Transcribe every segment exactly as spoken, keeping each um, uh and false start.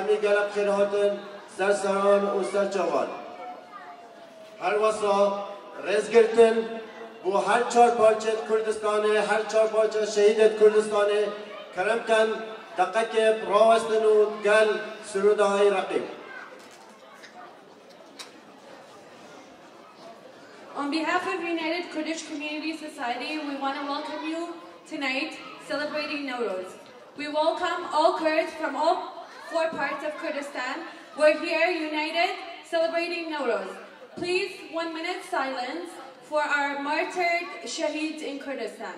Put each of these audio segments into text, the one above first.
همه گلب خیرهاتن سرسران و سرچوان هر واسا رز گرتن بو هر چهار پارچه کردستانه هر چهار پارچه شهیدت کردستانه کرم کن دقیقه راوستن و گل سروده های رقیب. On behalf of United Kurdish Community Society, we want to welcome you tonight celebrating Nowruz. We welcome all Kurds from all four parts of Kurdistan. We're here united celebrating Nowruz. Please, one minute silence for our martyred shaheeds in Kurdistan.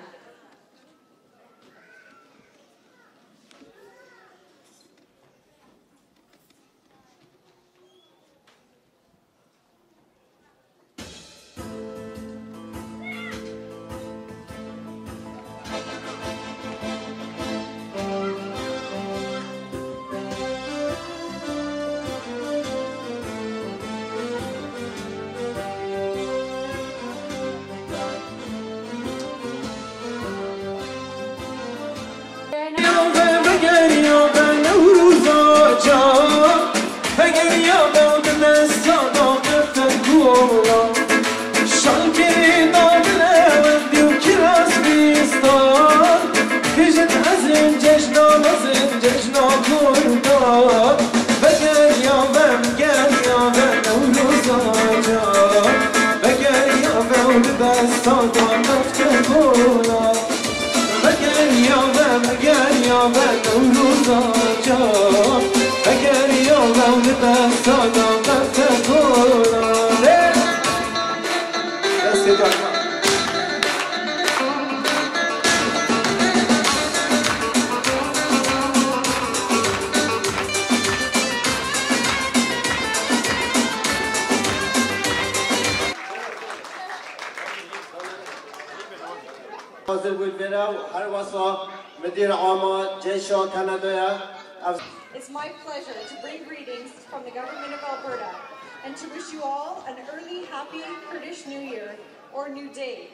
It's my pleasure to bring greetings from the government of Alberta and to wish you all an early, happy Kurdish New Year or New Day.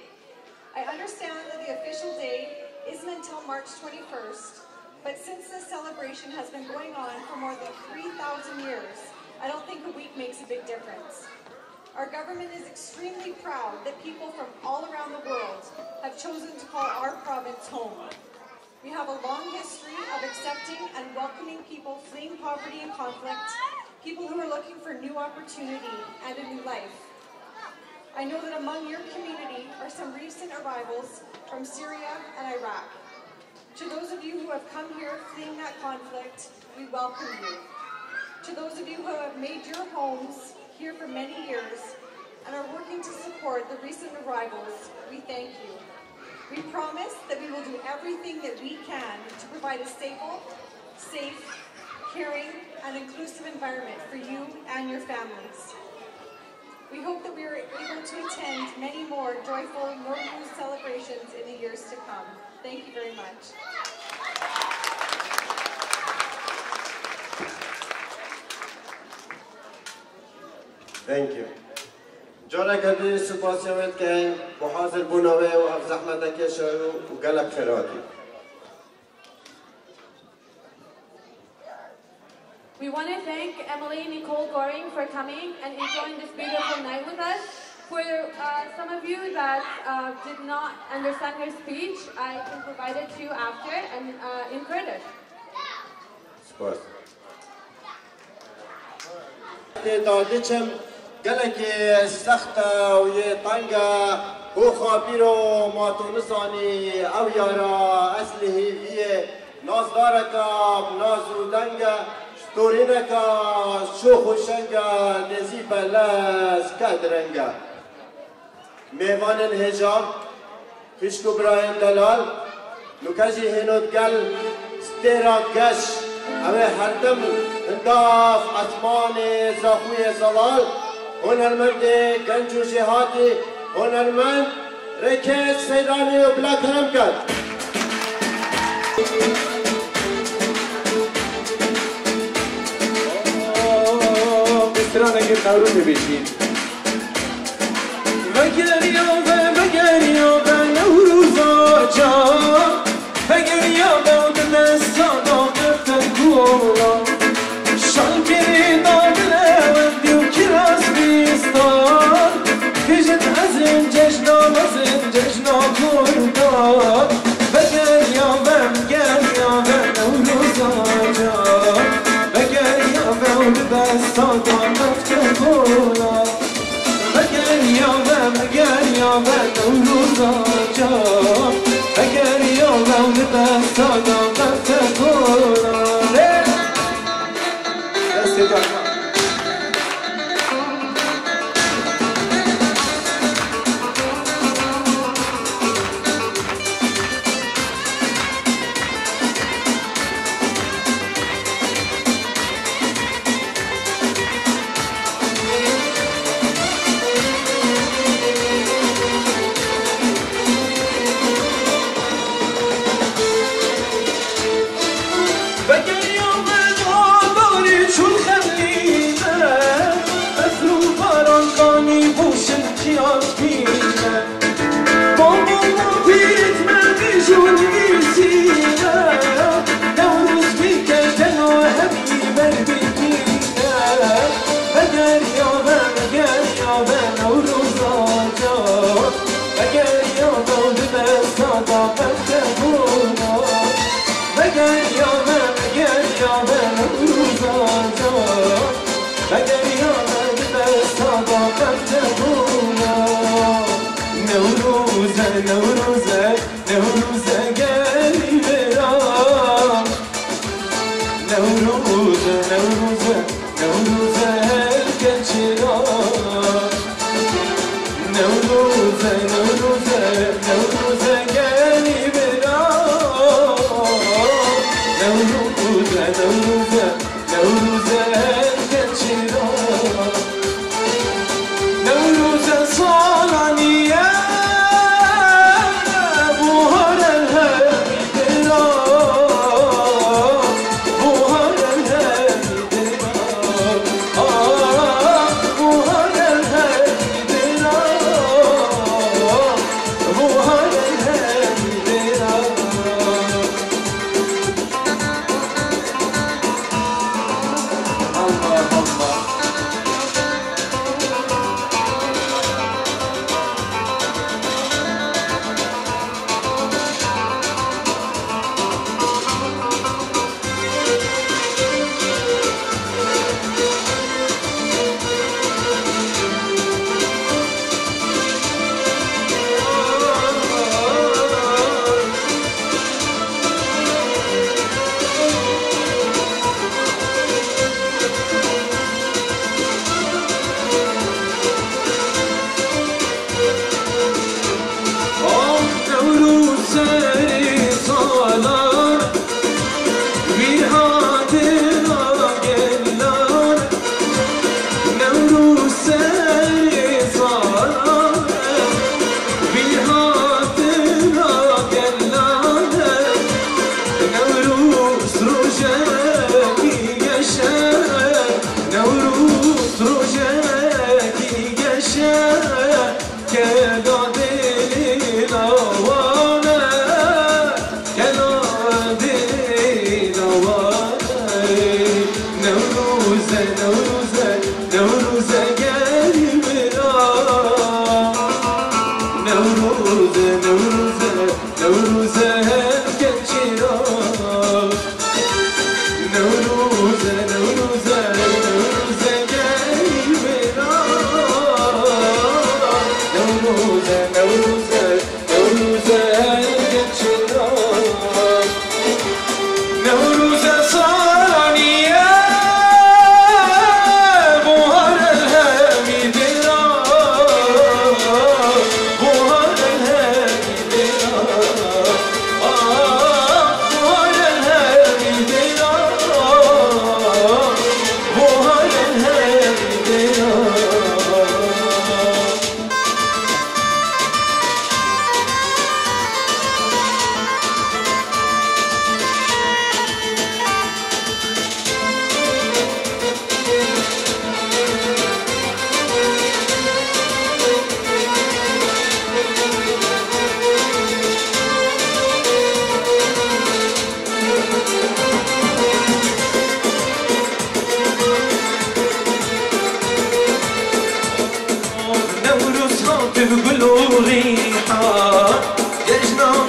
I understand that the official date isn't until March twenty-first, but since this celebration has been going on for more than three thousand years, I don't think a week makes a big difference. Our government is extremely proud that people from all around the world have chosen to call our province home. We have a long history of accepting and welcoming people fleeing poverty and conflict, people who are looking for new opportunity and a new life. I know that among your community are some recent arrivals from Syria and Iraq. To those of you who have come here fleeing that conflict, we welcome you. To those of you who have made your homes here for many years and are working to support the recent arrivals, we thank you. We promise that we will do everything that we can to provide a stable, safe, caring, and inclusive environment for you and your families. We hope that we are able to attend many more joyful Nowruz celebrations in the years to come. Thank you very much. Thank you. جانا کردی سپاسیامت که با حاضر بوناوه و اف زحمت کشارو و قلب خیراتی. We want to thank Emily Nicole Goring for coming and enjoying this beautiful night with us. For uh, some of you that uh, did not understand her speech, I can provide it to you after and uh, in Kurdish. سپاس. دادیچم گلک سخته و یه تنگه او خابیر و ماتونسانی او یارا اصلی هیویه نازدارکا نازودنگه شطورینکا شوخ و شنگه نزیب لز کدرنگه میوان الهجاب خشک برایم دلال نکجی هنود گل ستیرا گش اوه هردم انداف اتمان زاخوی زلال هنرمند گنج و جهادی هنرمند رکش سیدانی و بلا کرم کرد مستران اگر نورو ببیشید وگریا و وگریا و نوروزا جا وگریا و دلستانا گفتن گولا جان بگر یاوم گر یاوم نوروز جان بگر یاوم دستان رفته بالا بگر یاوم گر یاوم نوروز جان بگر یاوم دستان رفته بالا دست جان بگر یاوم دست صداقت بولا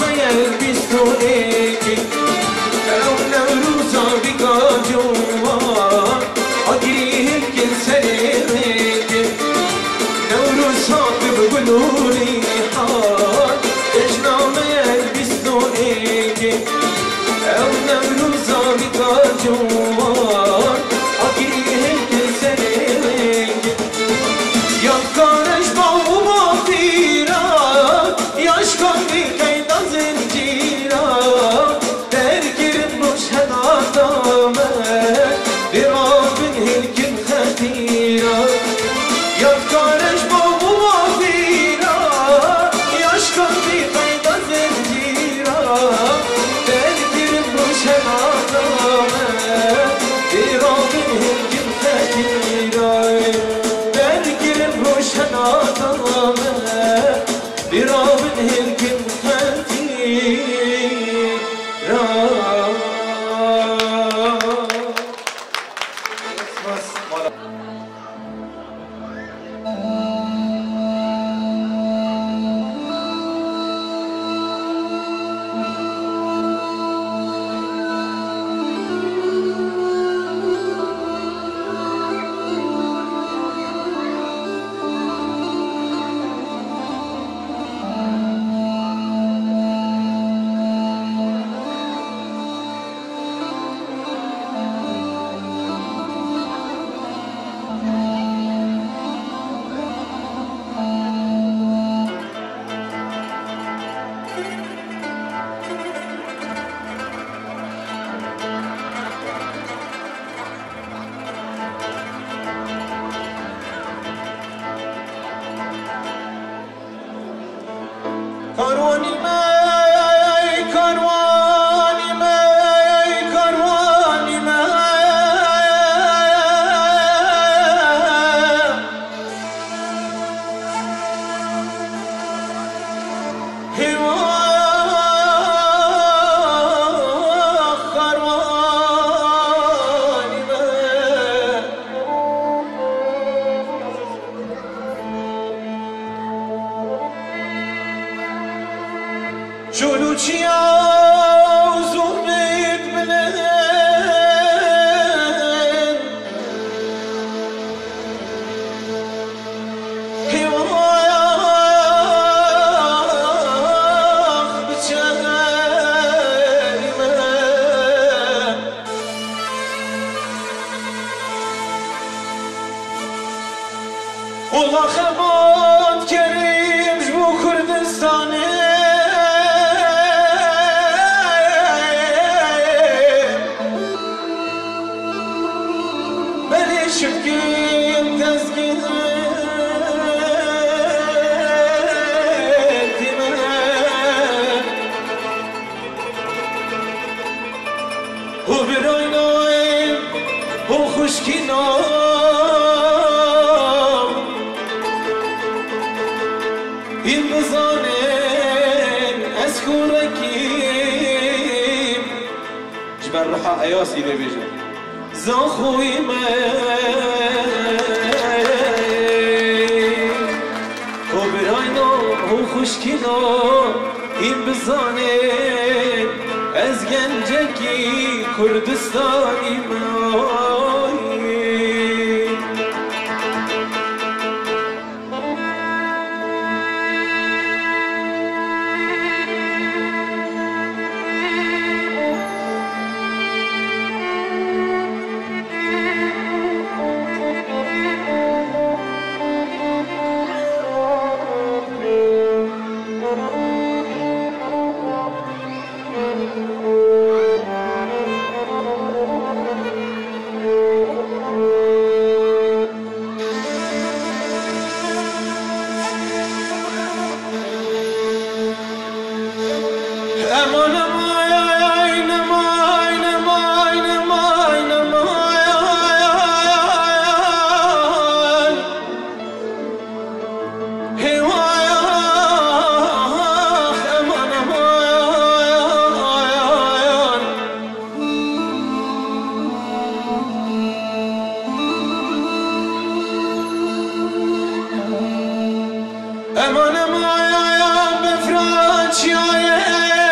امان ما بفرج یای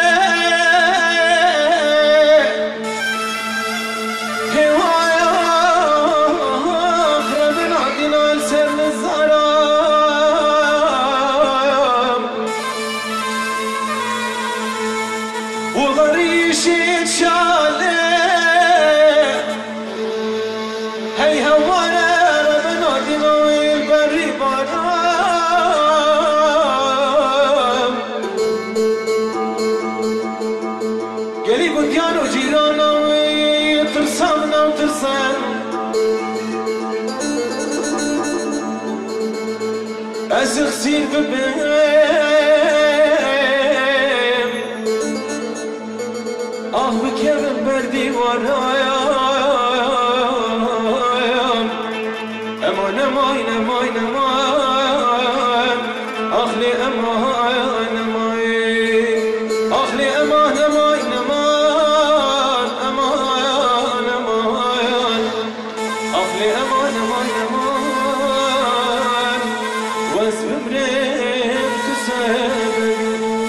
وضريشي شالي هي هوانا من عدنا البري بارام قلي بديان وجيرانا وترسمنا وترسم أزغسير ببين آه بكرم بردي ورايان أمان أمان أمان أمان أخلي أمان أمان أخلي أمان أمان أمان أمان أمان أخلي أمان أمان أمان واسم بريم تسابق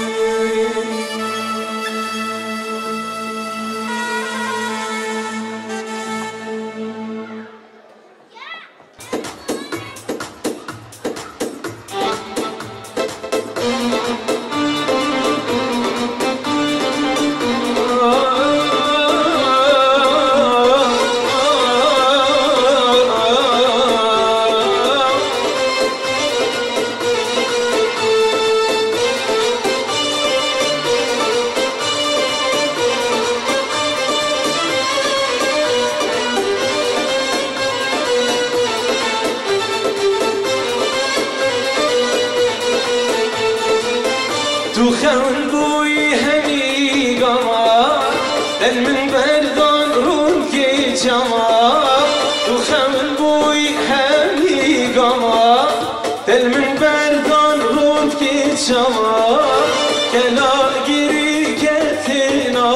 تو خون بوی همی گما دل من بردان رون که جما تو خون بوی همی گما دل من بردان رون که جما کلا گیری کتنا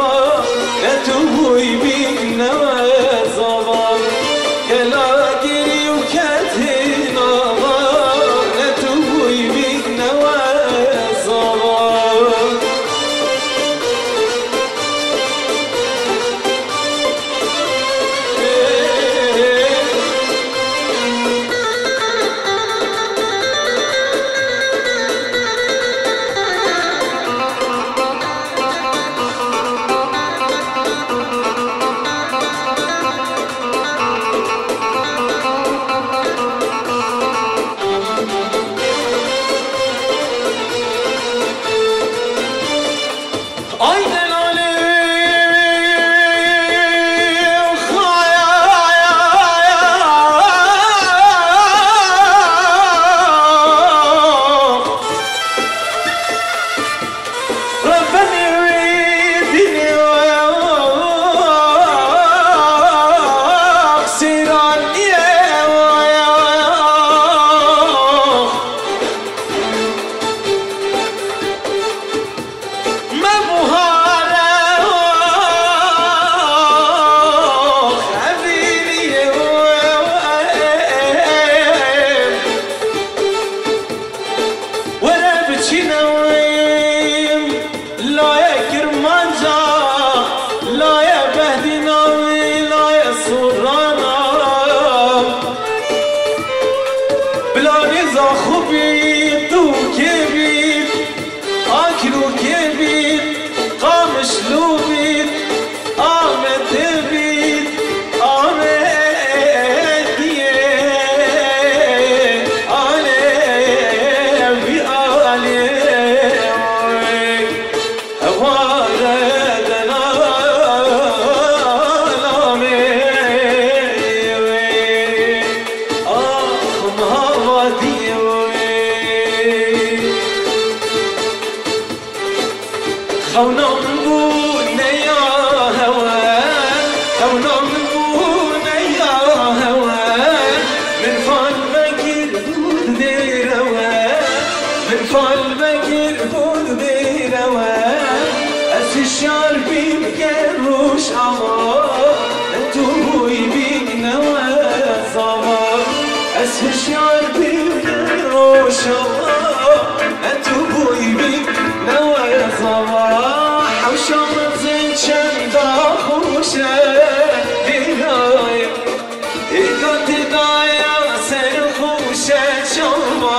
تو بوی بین نوزاوا کلا گیری و کتنا تو بوی بین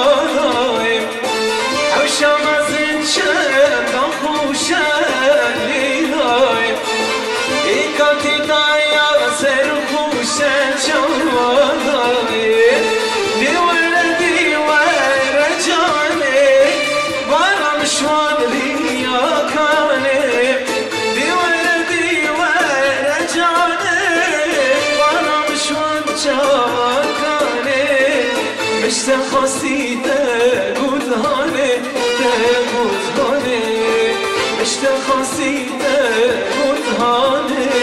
شمس چند خوشن خاصی گودهانه گودهانه اشته خاصی گودهانه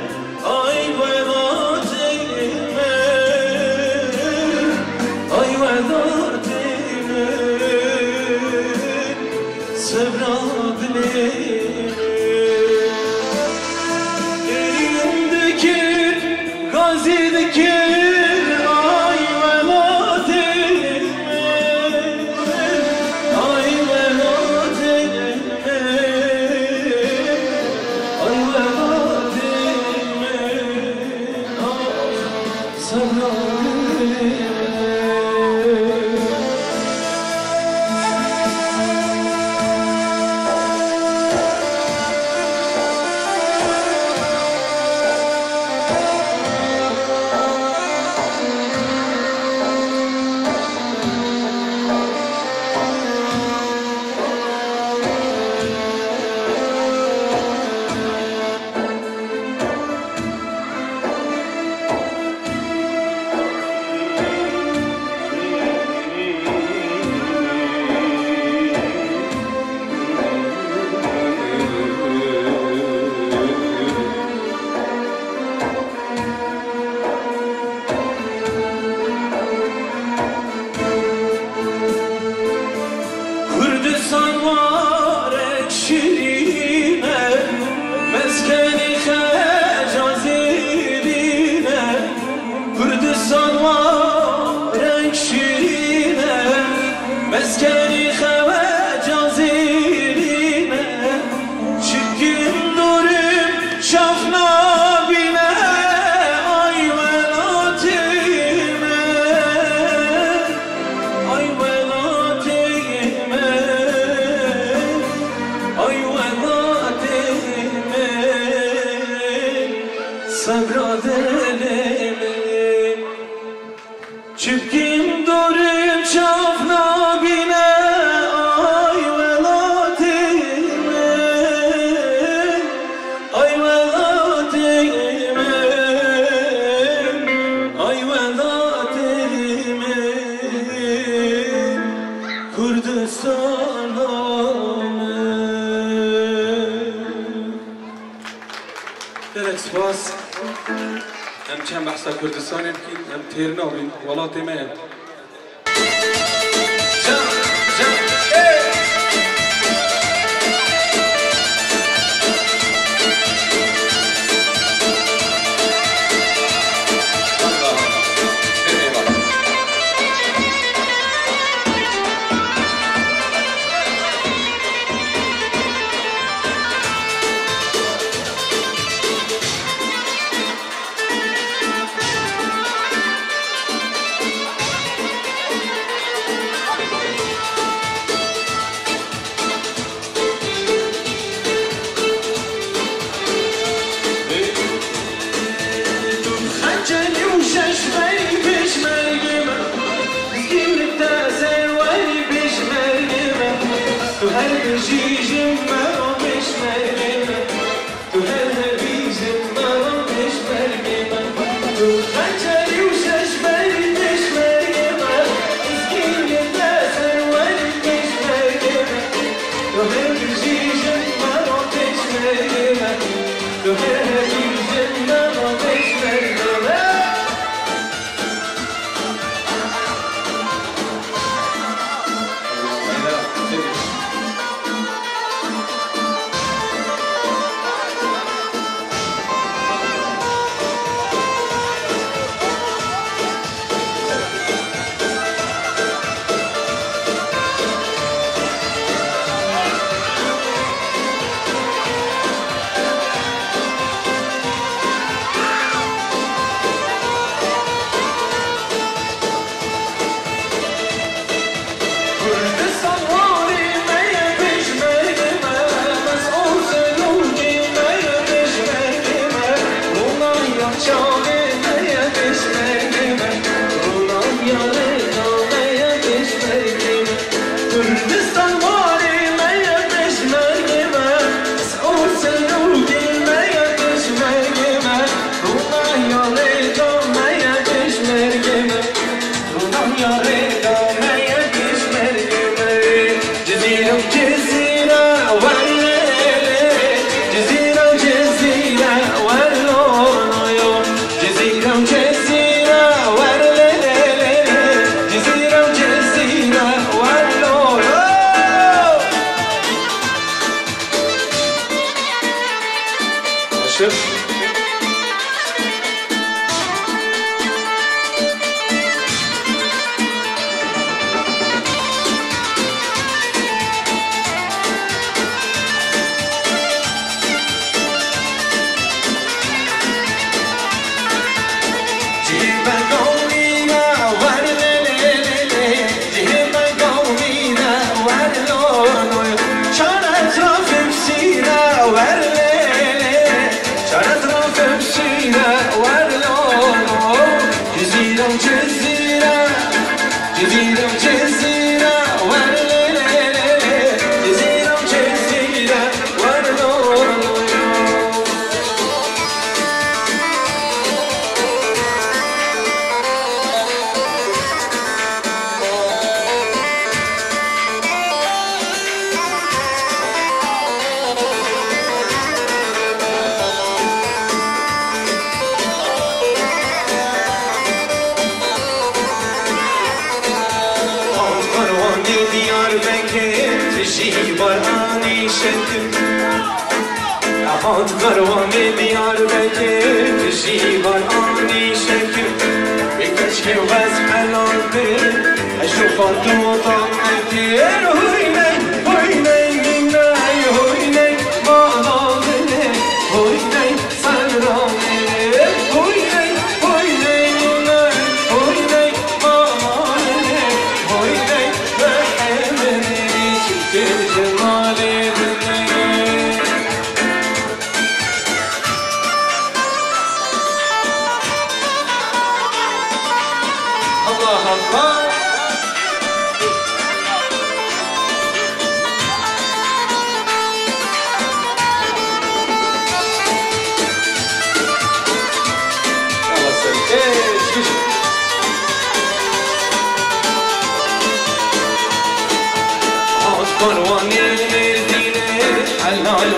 Ay sabra delelim Çıpkim doğru çavna bine ay velatime ay velatime ay velatime Kurdistan'a درک سپاس هم چند بحثا کردستان هم که هم تیرنا و ولاتی من جان جان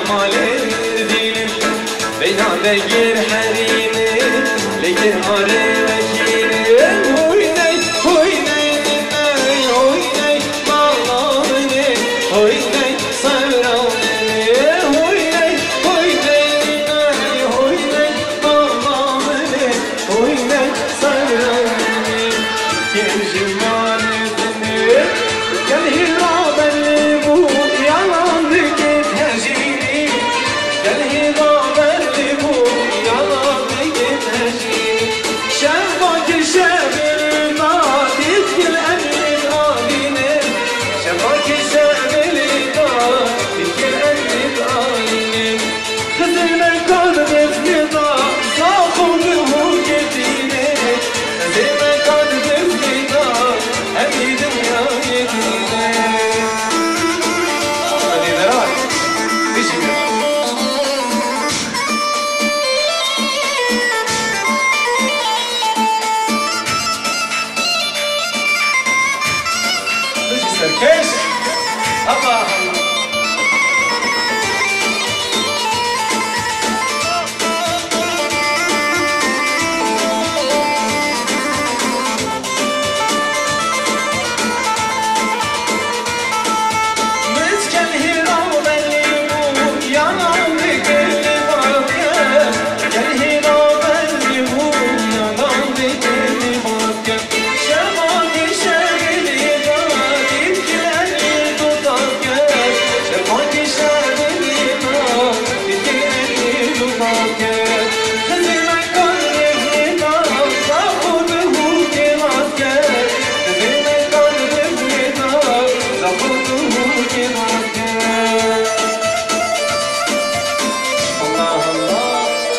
kemalir dilim Leyla begir herimi Legir hare vekilim Huy ney, huy ney, ney, huy ney Mağlamını, huy ney, sevramını Huy ney, huy ney, ney, huy ney Mağlamını, huy ney, sevramını Gençim manetini Gel hirabenli bu yalandı git hecini Gel hirabenli bu yalandı git hecini Şevvaki şevveli nadir gil emrin aline Şevvaki şevveli nadir gil emrin aline Kızıme kalbim nida Zakudu hu gedine Kızıme kalbim nida Hemi dünya yedine Hadi beraber Teşekkür ederim Keş Allah Allah Mesken hirabenli bu yanandı geldi bakya Gel hirabenli bu yanandı geldi bakya Şevaki şeveli nadir gilenli dudakya Şevaki şeveli nadir gilenli dudakya Kızıma kalbim nida zakudu hu gemakya Kızıma kalbim nida zakudu hu gemakya Allah Allah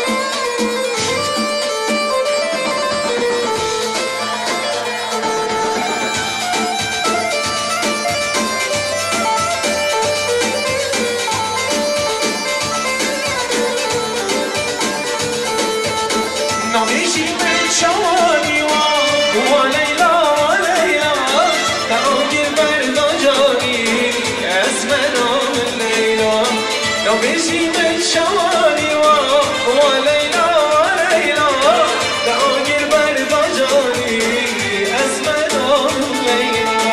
نمیشی به شوانی و و لیلا لیلا تاگیر بردا جانی اسم نام لیلا نمیشی به شوانی و و لیلا لیلا تاگیر بردا جانی اسم نام لیلا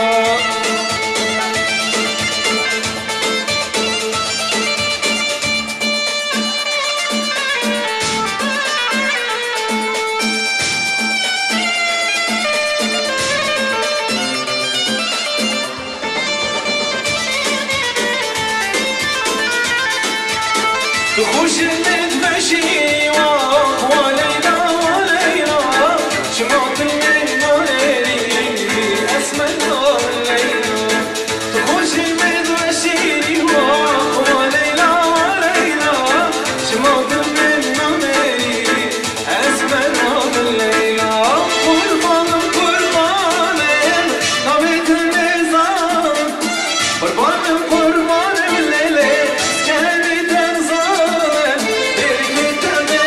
تو خوش مدمشی و و لیلا لیلا شما تلمین ناری اسم نام لیلا تو خوش مدمشی و و لیلا لیلا شما تلمین ناری اسم نام لیلا قربانم قربانم نامت نزار قربانم قربانم لیلی سکنی تنزار برگی تنه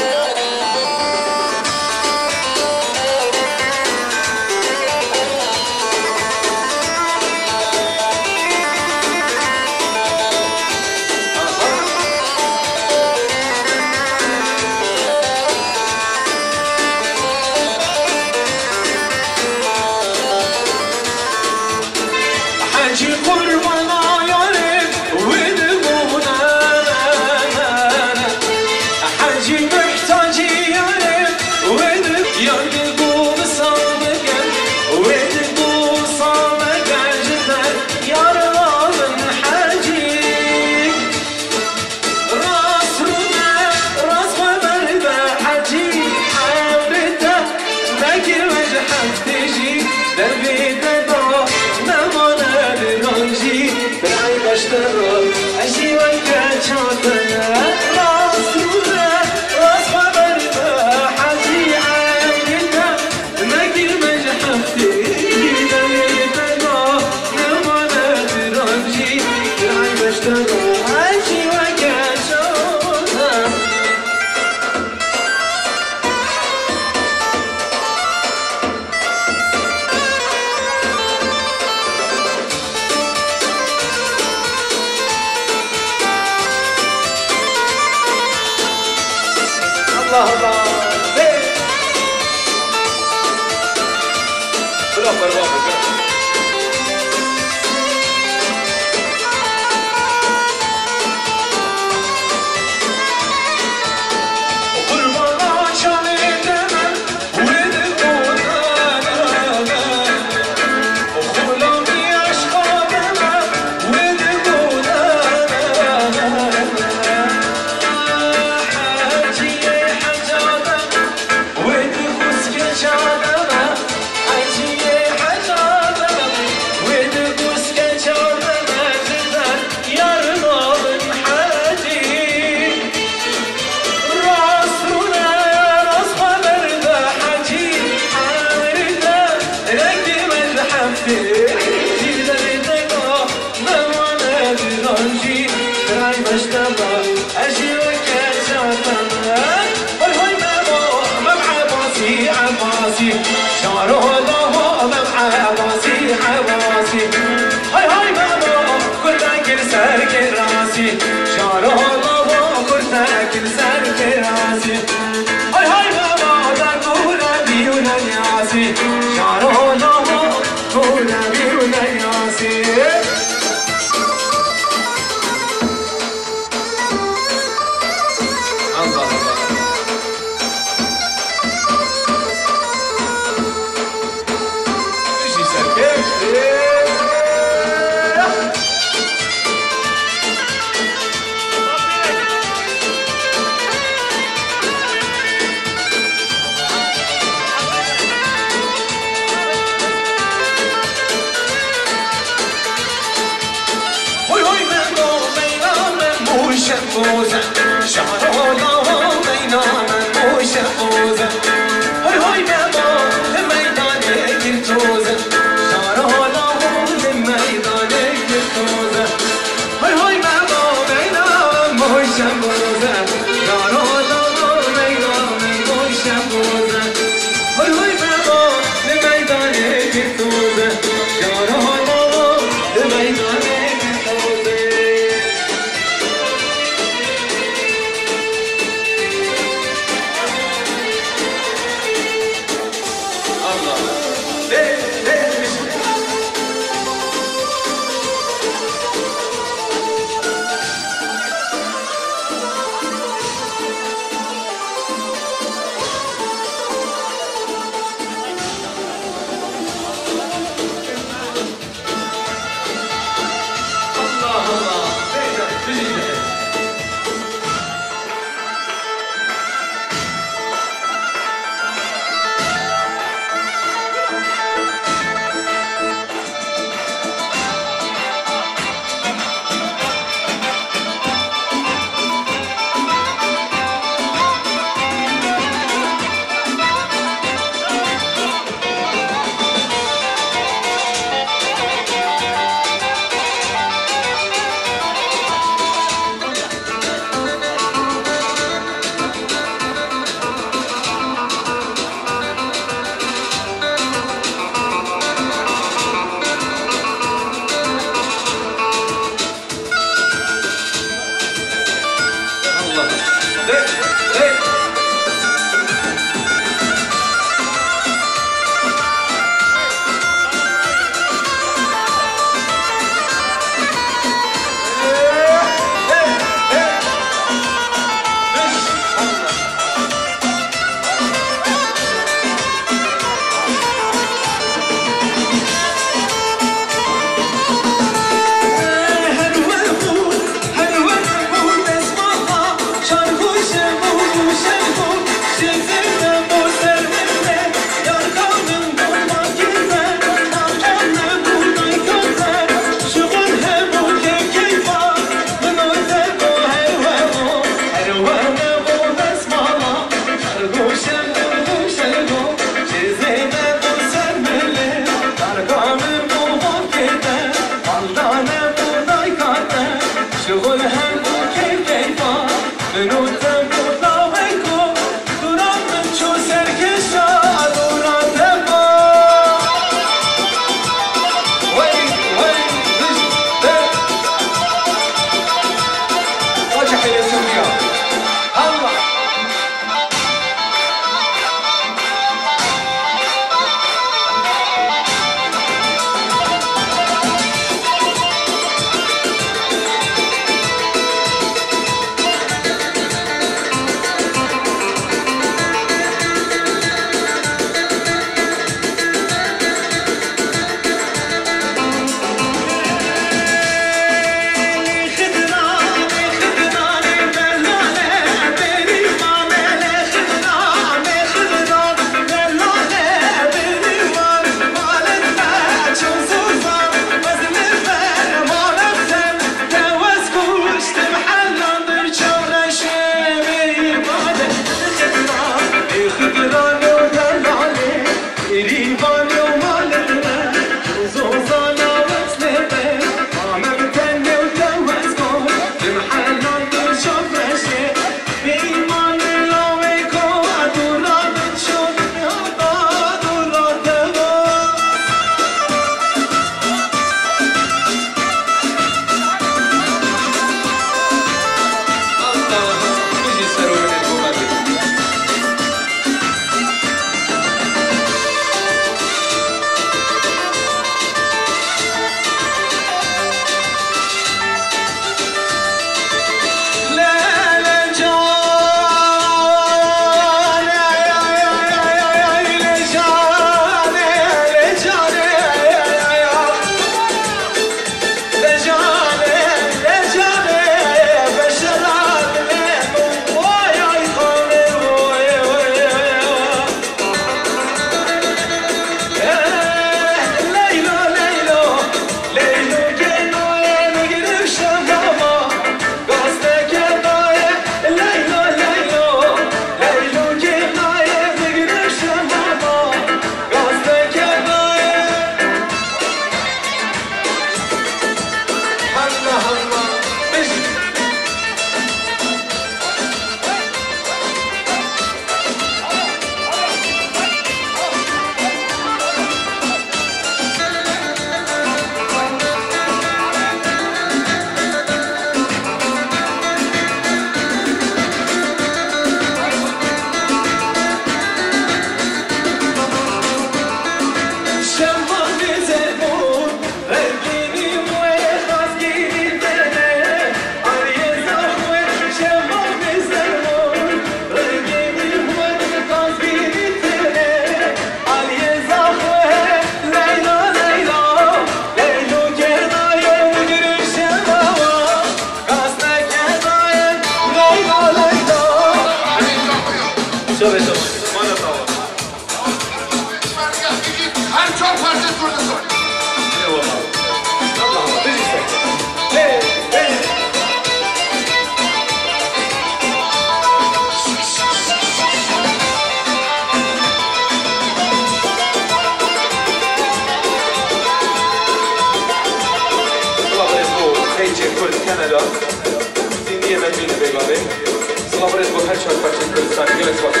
بریجه کرد کانادا زندگی من بینه بگاره سلامت با هر چهار پرچه کردستانی گلت باید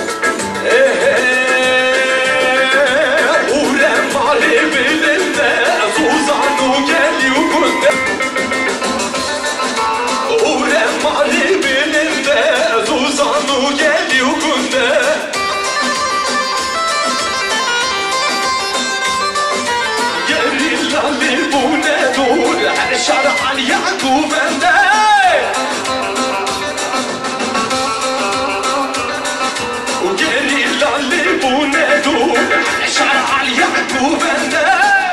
اورم مالی بلنده زوزانو گلی و کنده اورم مالی بلنده زوزانو گلی و کنده گریلالی بونه دور هر شرعان یعقوبنده گریلالی بونه دور هر شرعان یعقوبنده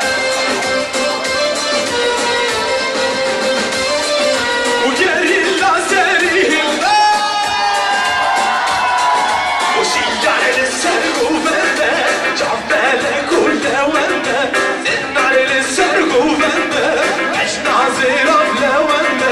گریلا زریله و شیعه سرگوبنده جبله گلده ونده زنار سرگوبنده اشنازی رفله ونده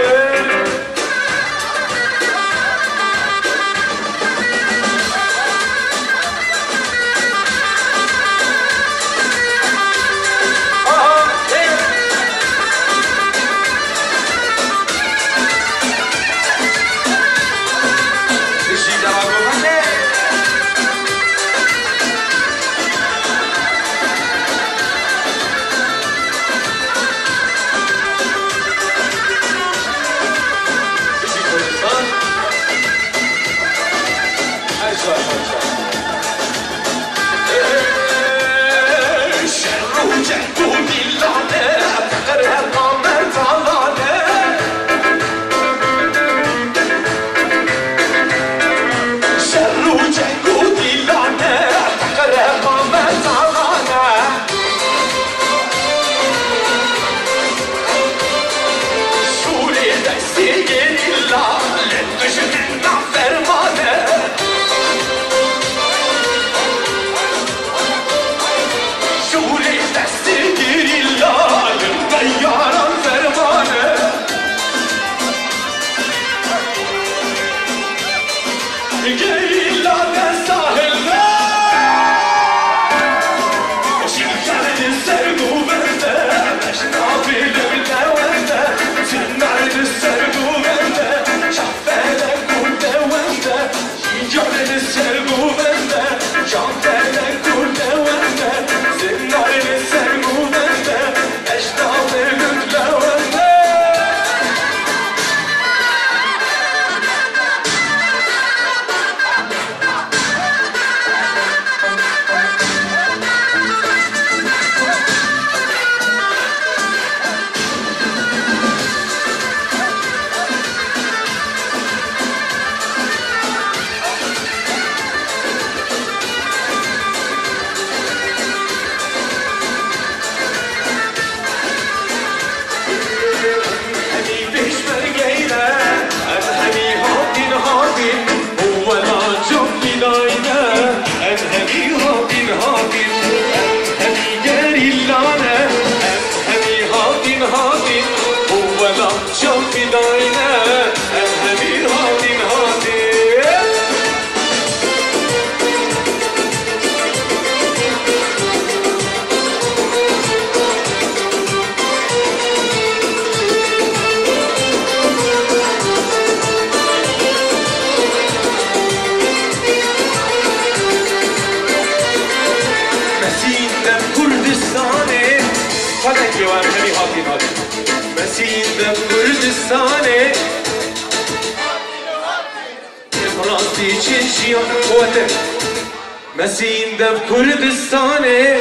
مسین دم کردستانه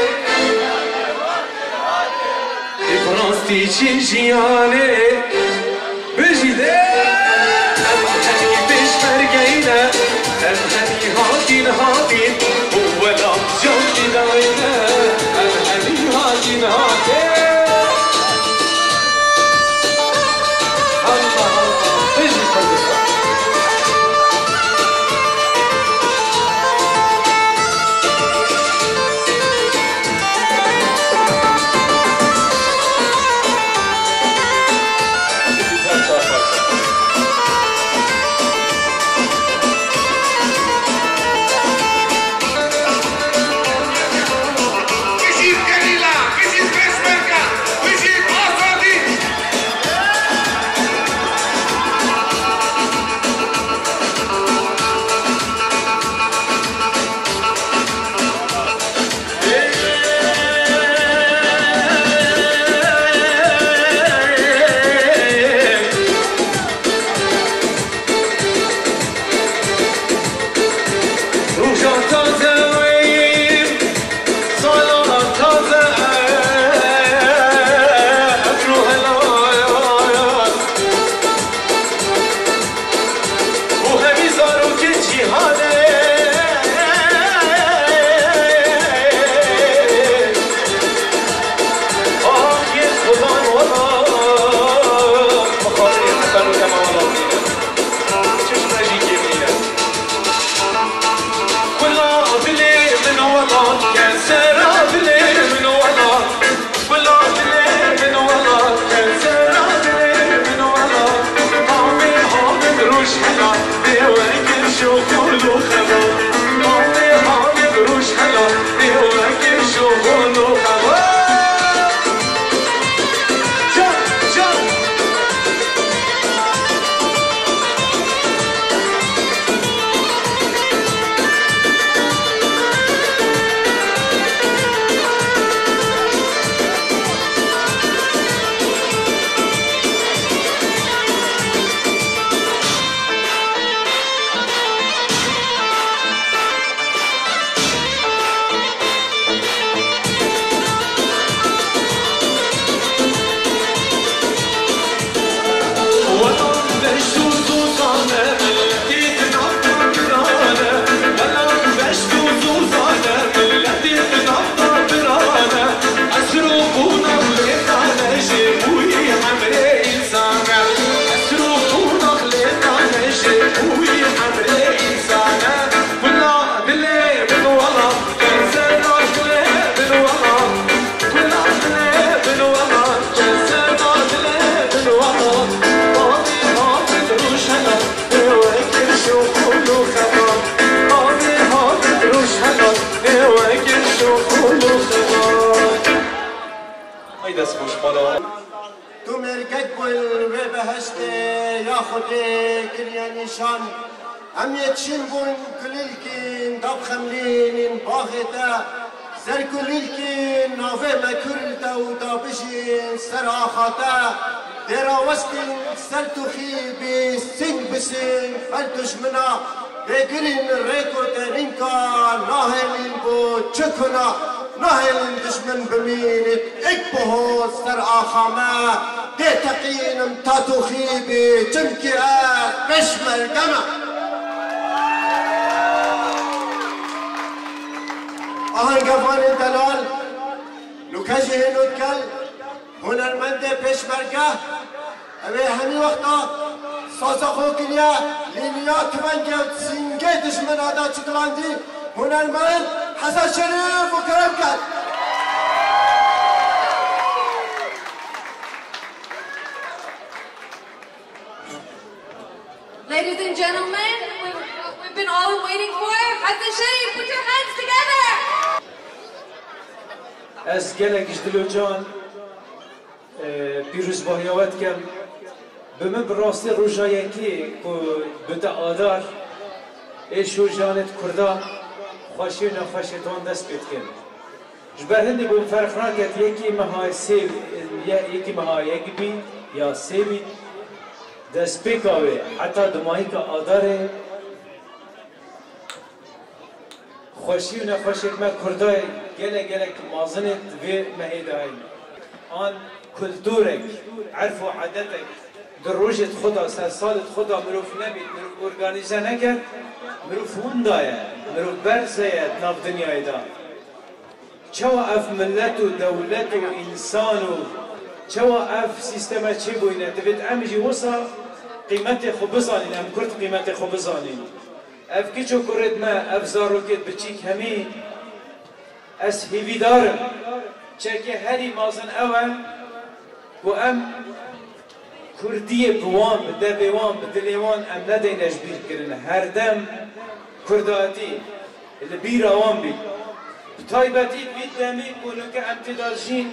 فرانستی چین جیانه بجیده ام همی بشمرگینه ام همی هاتین هاتین اولا جان داینه ام همی هاتین هاتین الله الله بجید کردستان روش هلا دیوکر شو خلو خلا آبی حال روش هلا دیوکر شو خلو خلا تو مرگت بول و بهشته یا خودی گریه نشان هم یه چین بون کلیل کن داب خملین باغتا سر کلیل کن نافه مکرلتا و دابشین سر آخاتا دیرا وستین سر تو خیبی سنگ بسنگ فلتش منا بگرین ریکو ترین کار ناهلین بود چکنا ناهلین دشمن بمینید اک بهوز سر آخامه دی تقینم تا تو خیبی چمکی اد بشمر گمه آهنگفان دلال لوکجه نوکل هنرمند پیشمرگه اوه همی وقتا سازا خوکلیا لینیا کمنگه و سینگه دشمن آدا چکلاندی هنرمند حسن شریف و کرم کرد Ladies and gentlemen, we've, we've been all waiting for. Hassan Sharif, put your hands together. از گلکش دلو جان پیروز باهیاوت کم به من براستی روژایی که بده آدار ایشو جانت کرده خوشی و نخوشیتان دست بید کن جبر هندی بون فرق نکرد یکی مهای سیب یکی مهای یک بید یا سه بید دست بکاوه حتی دماهی که آداره خوشی و نخوشیت من کرده گله گله که مازنت و مهیده های آن کلتورک عرف و عادتک در روزت خدا سر سالت خدا مروف نبید مروف ارگانیزه نکرد مروف هوندایه مروف برزه ناف دنیای دا چوا اف ملت و دولت و انسان و چوا اف سیستم چی بوینه دوید امجی وصا قیمت خو بزانین ام کرد قیمت خو بزانین اف کچو کرد ما اف زاروکت بچیک همی از هیوی دارم چکه هری مازن اول و ام کردی بوان بده بیوان بدلیوان ام ندینش بیر کرن هر دم کرداتی اللي بیر آوان بی تایبتی بید دمی اونو که امتدازشین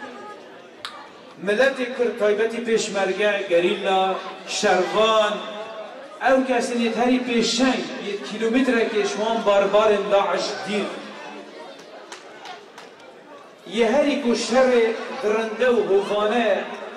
ملت کرد تایبتی پیشمرگه گریلا شروان او کسی نیت هری پیشنگ یک کیلومتر که شوان باربار داعش دیر یه هری کو شر درنده و حوفانه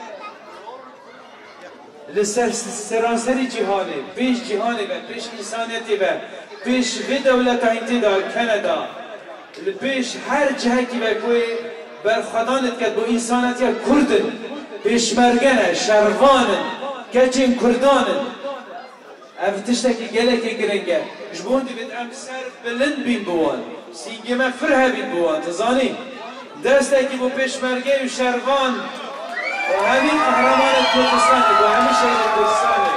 لسر سراسری جهانه پیش جهانه و پیش انسانیتی و پیش به دولت اینتی دا کانادا پیش هر جهتی و کوی برخدانت کد با انسانیتی کردن پیشمرگنه شروانن کچین کردانن افتشتکی گله که گرنگه جبوندی بید ام سر بلند بین بوان سینگی من فره بین بوان تزانی دسته با پیشمرگه و شروان و همین قهرمان کردستانه و همین شهر کردستانه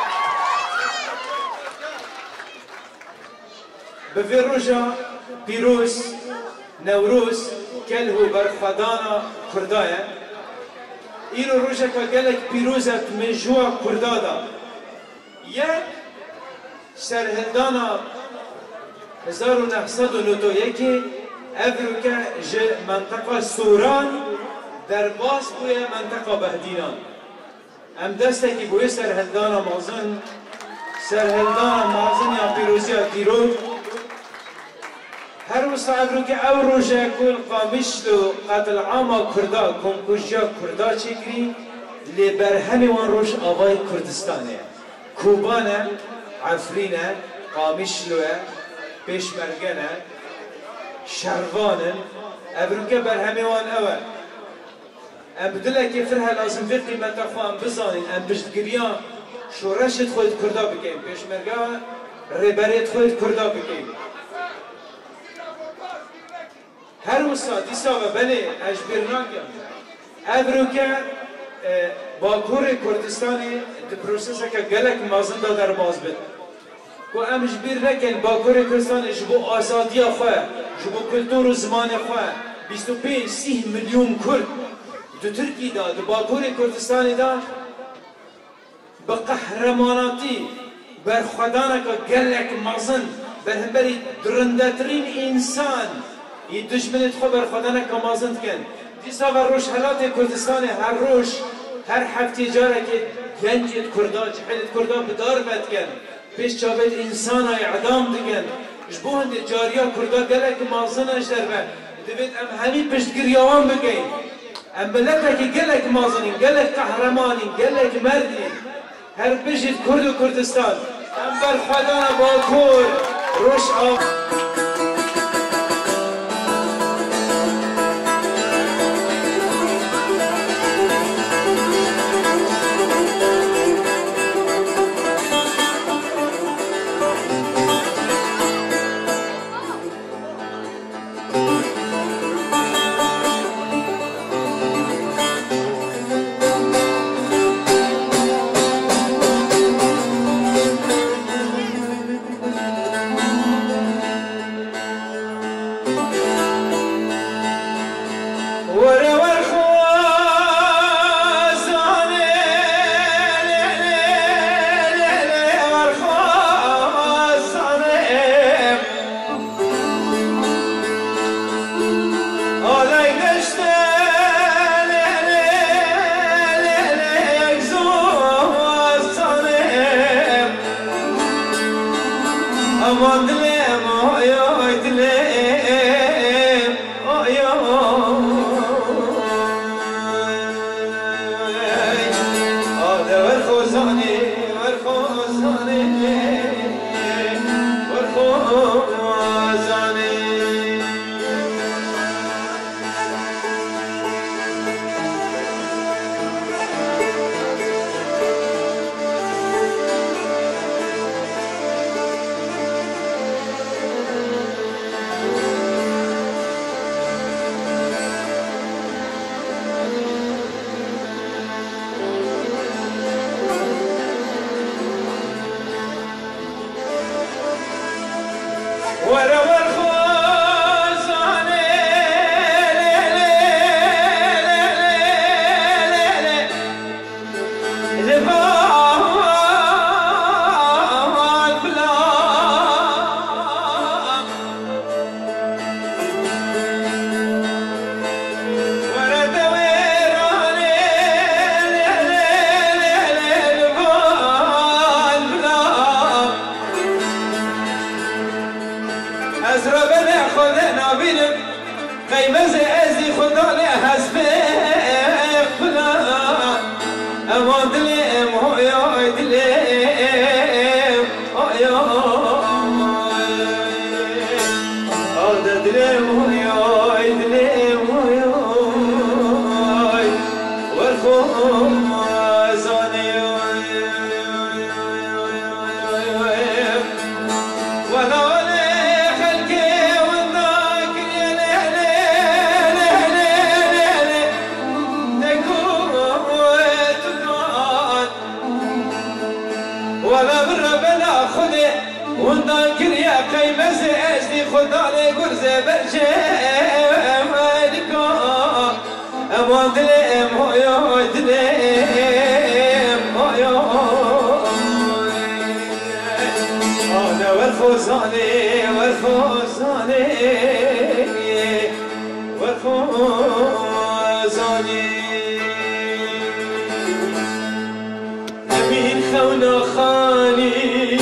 به ویروژا پیروز نوروز کلهو برخدانا کردایه اینو روژا که گلک پیروزت مجوع کردادا یک سرهندانا هزار و نهصد و نود و یک افرو که ج منطقه سوران در باز بوی منطقه بهدینان ام دسته که بوی سرهندانا مازن سرهندانا مازن یا پیروزی یا دیرو هر وسط افرو که او روژه کل قامشت و قتل عاما کردا کنکوشیا کردا چکری لی برهمی وان روش آوای کردستانه کوبانه عفرینه قامشلوه پیشمرگنه شروانه افرو که برهمی وان اوه ام بدله که فرها لازم به قیمت خوام بزانین ام بشتگریان شورشت خود کردا بکیم پیشمرگه ریبریت خود کردا بکیم هر وسط دیسا و بله اجبرناک افرو که باکور کردستانی دی پروسسه که گلک مازن دا در باز بید و ام اجبر نکن باکور کردستانی جبو آزادی خواه جبو کلتور و زمان خواه بیست و پنج سی میلیون کرد دو ترکی دا دو باکور کردستانی دا به قهرماناتی بر خدانه که گلک مازن بر همبری درندترین انسان ای دشمنت خو بر خدانه که مازن کن دیسا و روش حالات کردستان هر روش هر هفته جاره که گنجت کردا جحلت کردا بدار بد کن پیش چابت انسان های اعدام دکن جبو هند جاریا کردا گلک مازنش در بر دوید ام همی پشتگریوان بگین ام بلده که گلک مازنین گلک قهرمانین گلک مردین هر بجید کرد و کردستان ام بر خدانه با کرد روش آب دلم ورخوزانه ورخوزانه ورخوزانه امین خونا خانی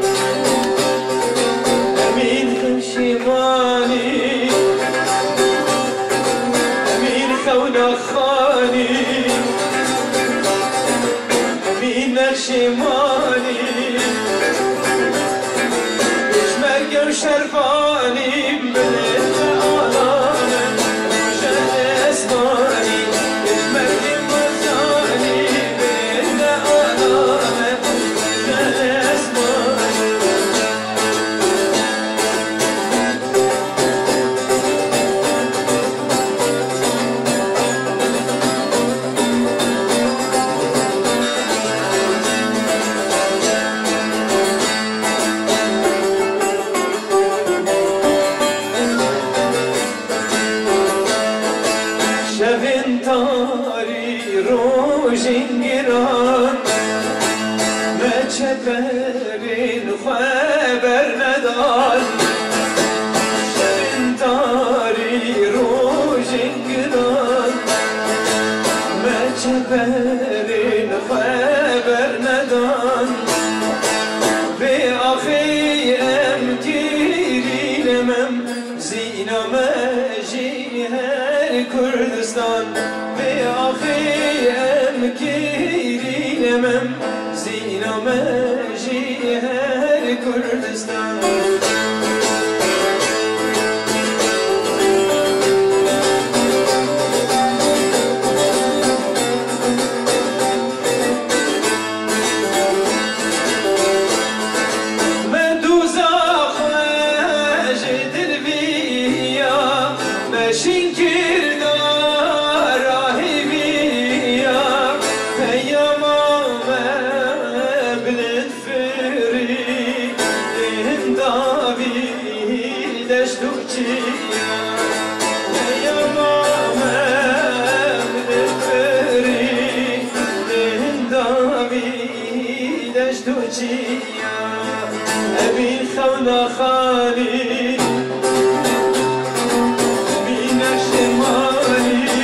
امین خمشیمانی امین خونا خانی امین نقشیمانی بشمرگ و شرفانی بلد آلانه روشن اسمانی بشمرگ مزانی بلد آلانه روشن اسمانی جنگران مچبرین خبر ندان شبین داری رو جنگران مچبرین خبر ندان به آخی امگیری لمم زینا مجی هر کردستان به آخی امگیری لمم زینا مجی هر کردستان أبي خونا خالي بين الشمالي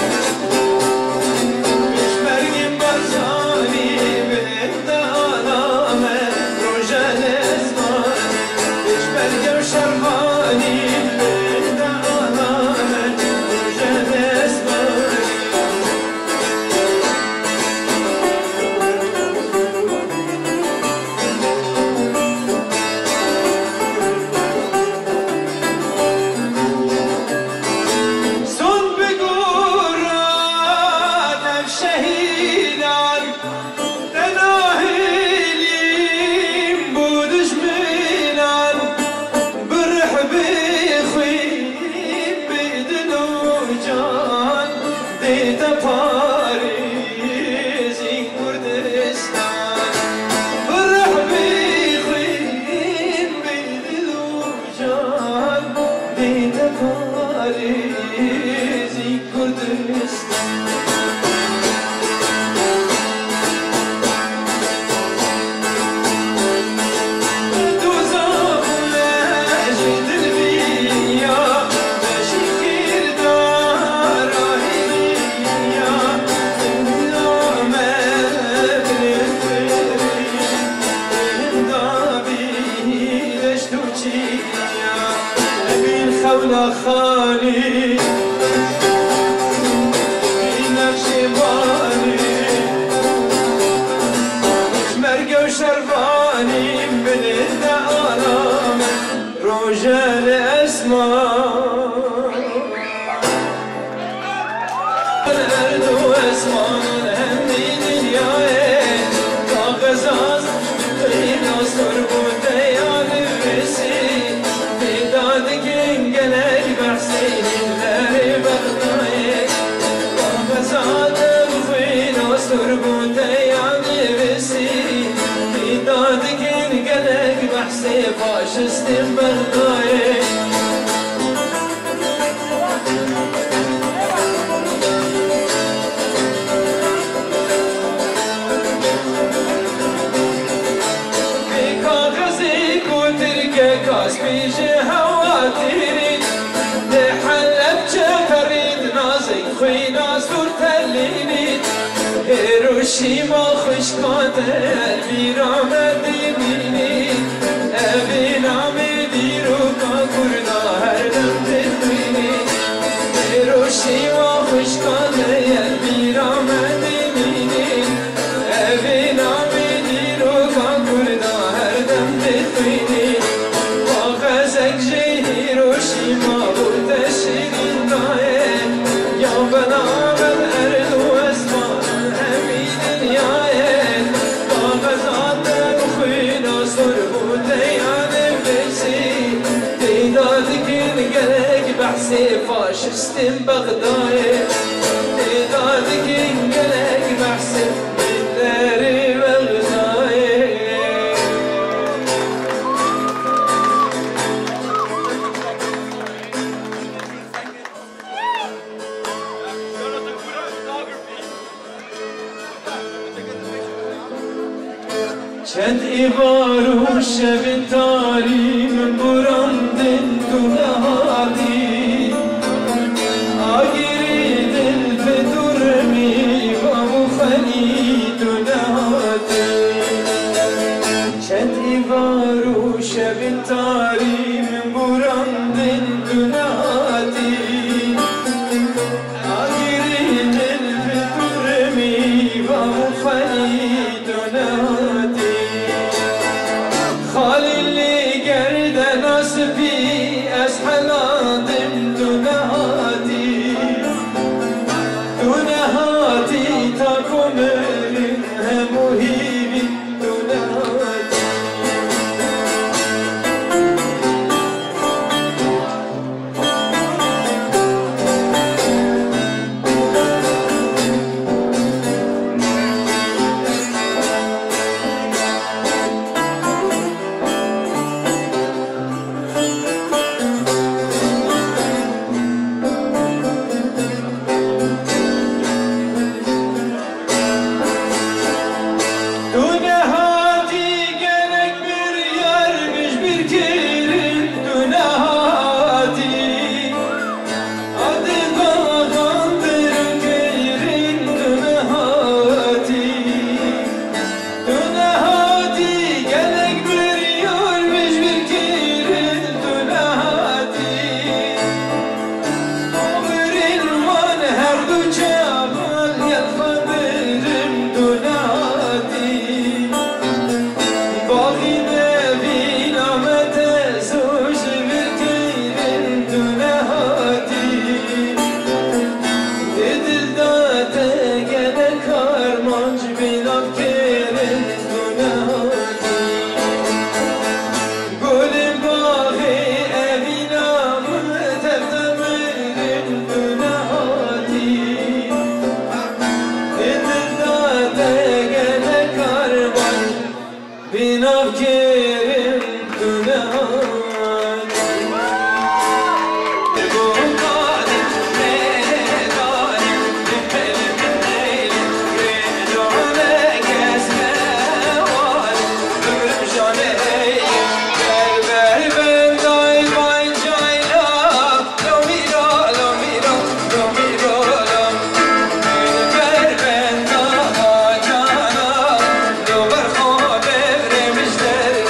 مش مرقم برزاني بنت آلامة رجال اسماني مش مرقم شرماني بنت آلامة رجال اسماني خالي مرقة وشرباني من الدارام رجال اسمان الارض واسمان همي دنياي كاغزاز غينا سربون ديان بسي بداد جنجلي بحسين اللي بغناي كاغزاز غينا سربون ديان بسي بداد جنجلي بحسين فاشست بغناي Thank you. باز بیجه هواتیرین ده حلب جفرین نازک خوی نازور تلینین هیروشیما خوشکاته بیرامدی بینین اوین آمیدی رو کا کردا هر دم تدوینین هیروشیما خوشکاته بیرامدی بینین اوین آمیدی رو کا کردا هر دم تدوینین واغزک جی هیروشیما بود شیرین دایه یا بنامد ارد و اسمان همین دنیایه واغزات خوینا سر بود یانم بسی دیدادی کن گلک بحثی فاشستیم بغدایه دیدادی کن گلک بحثی داری بغدایه چند ایوار و شب تاری من براندن تو نهادی آگیری دل فتور می و مخلی تو نهادی چند ایوار و شب تاری من براندن تو نهادی آگیری دل فتور می و مخلی تو نهادی خالي قرد نصبي أسحل ضم دون هاتي دون هاتي تاكم منها مهيبي دون هاتي There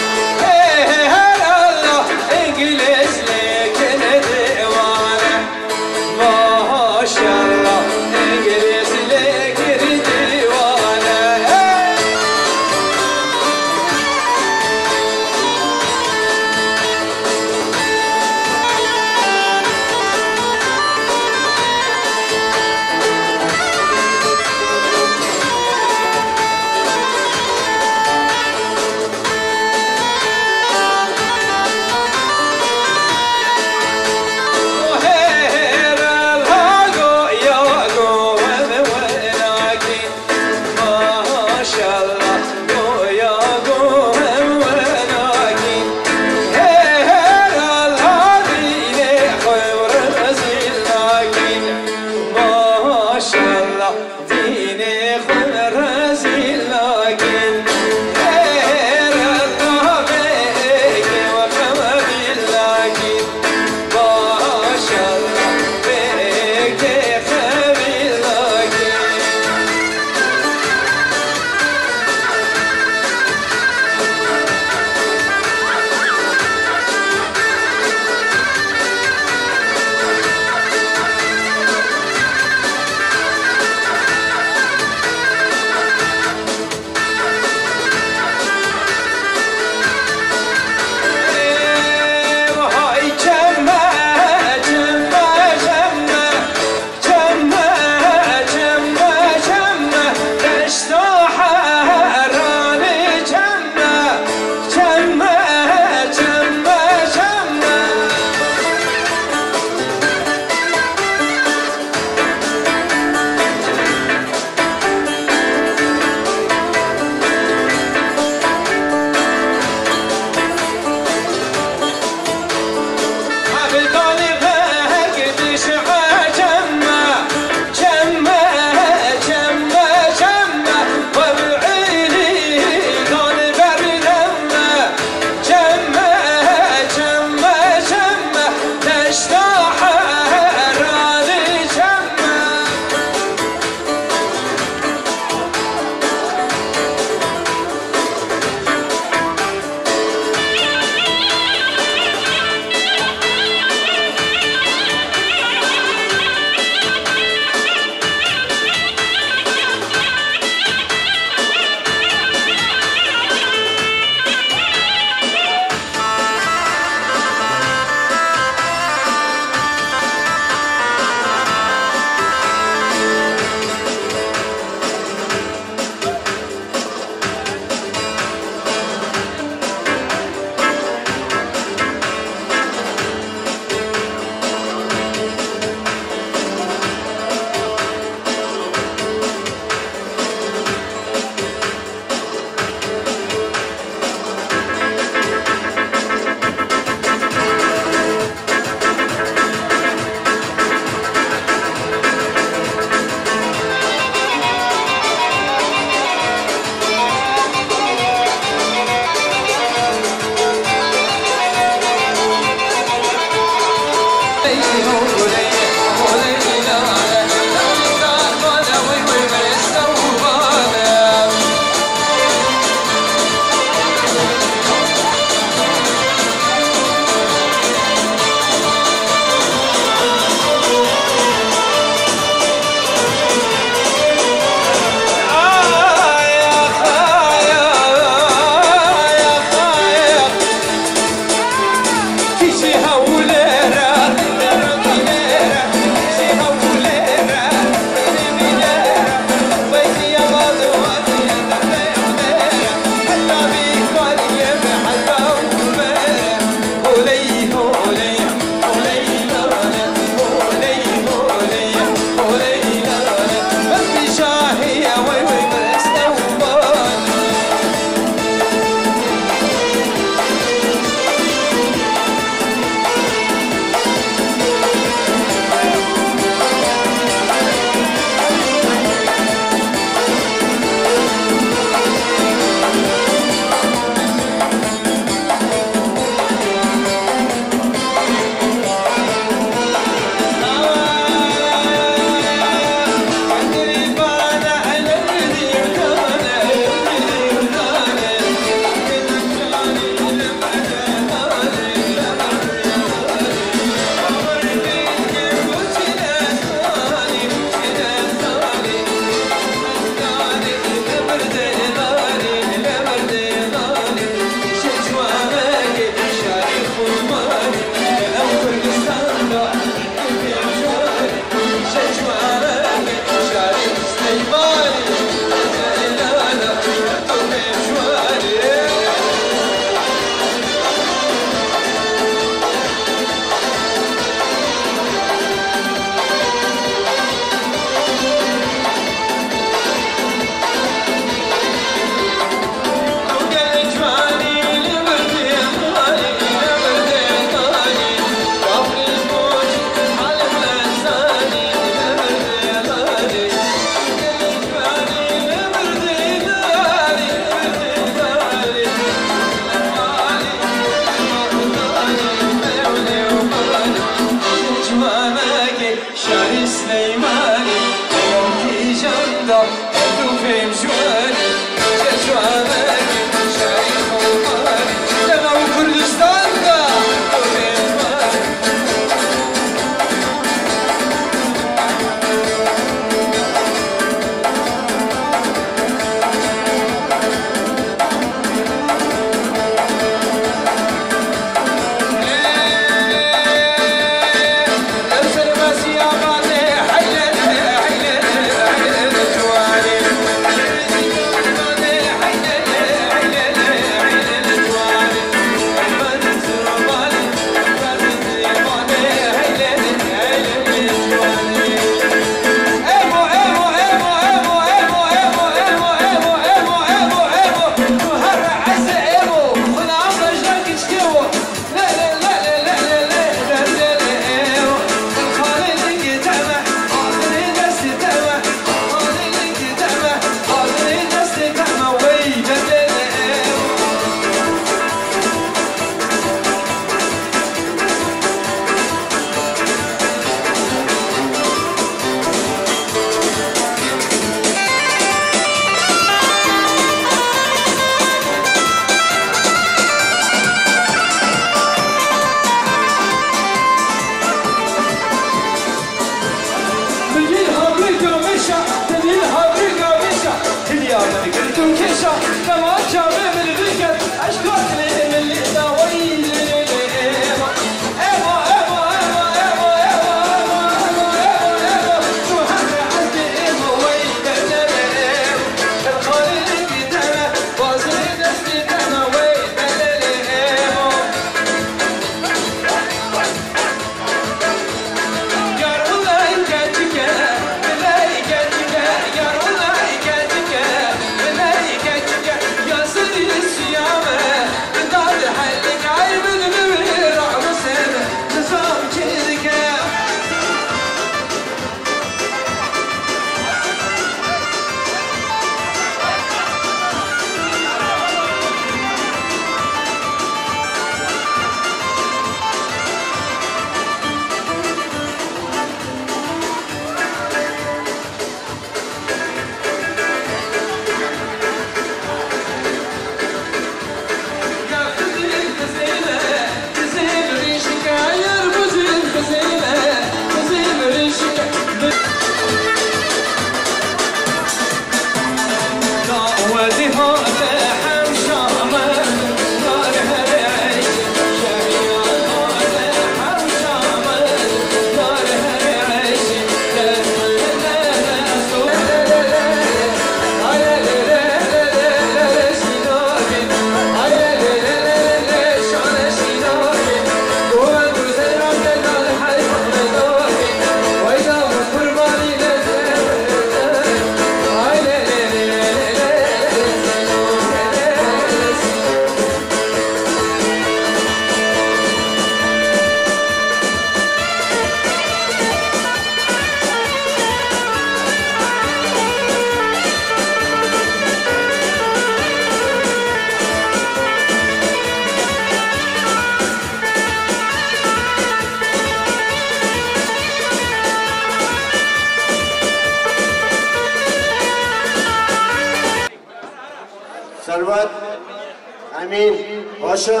امین هاشم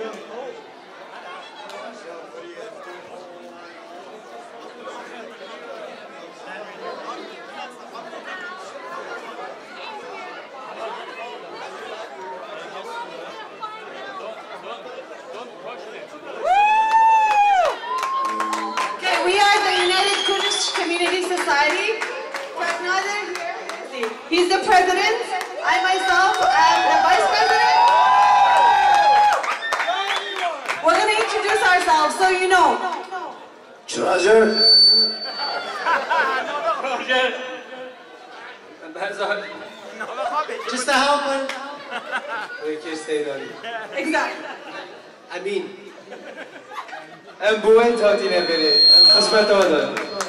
Community Society. Nader here. He's the president. I myself am the vice president. We're going to introduce ourselves so you know. Roger. Just to help him. Exactly. Amin. ام بوين تاتينا بري ام خدمت هذا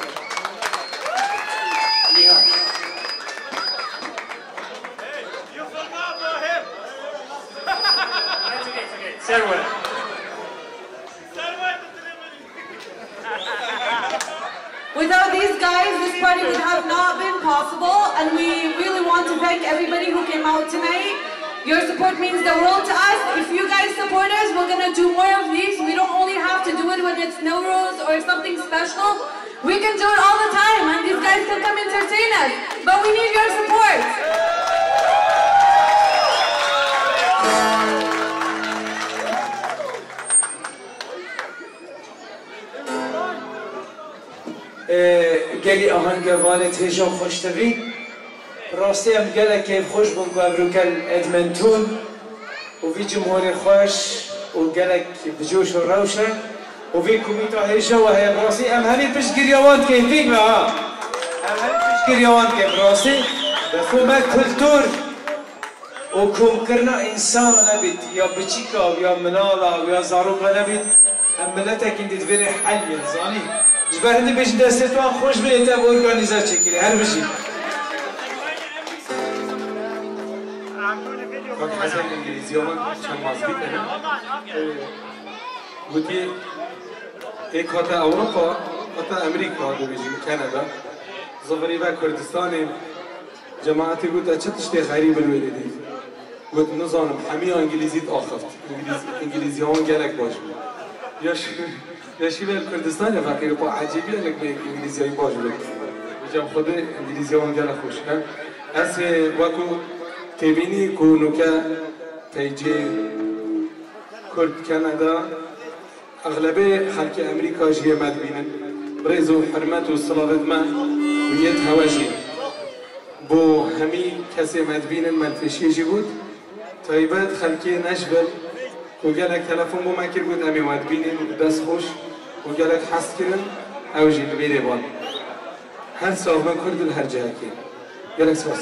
ثروت Without these guys, this party would have not been possible, and we really want to thank everybody who came out tonight. Your support means the world to us. If you guys support us, we're gonna do more of these. We don't only have to do it when it's Nowruz or something special. We can do it all the time, and these guys can come entertain us. But we need your support. گلی آهنگوان تیجا خوشتوی راستی هم گله که خوش بون که ابروکل ادمنتون و وی جمهور خوش و گله که بجوش و روشه و وی کمیتا هیجا و هی براستی هم همی پش گریوان که فیک به ها هم همی پش گریوان که براستی بخومه کلتور و کم کرنا انسان نبید یا بچیکا یا منالا یا زاروکا نبید هم ملتا کندید بری حلی زانی جبر هندی بیش دستتوان خوش بیت اب ارگانیزه چکیلی هر بشی وقت حسن انگلیزی ها من چند مازبی کنم بودی ایک حتی اوروپا حتی امریکا دو بیجیم کانادا زفری و کردستان جماعتی بود اچه تشتی خیری بلوی دیدی بود نظانم همه انگلیزیت آخفت انگلیزی ها گلک باش بود یا شیوه کردستان یا فقیر با عجیبی انک به انگلیزی های باش بود بجام خود انگلیزی ها گلک خوش کن از وکو تبینی کنو که تیجی کرد کانادا اغلبه خلق امریکا جیه مد بینن برز و حرمت و صلابت ما ویت هواجی بو همی کسی مد بینن منفشی جی بود تایبت خلقی نشبل و گلک تلفون بو مکر بود امی مد بینن دست خوش و گلک حس کرن او جی بیره بان هر صاحبان کرد هر جه که گلک سواست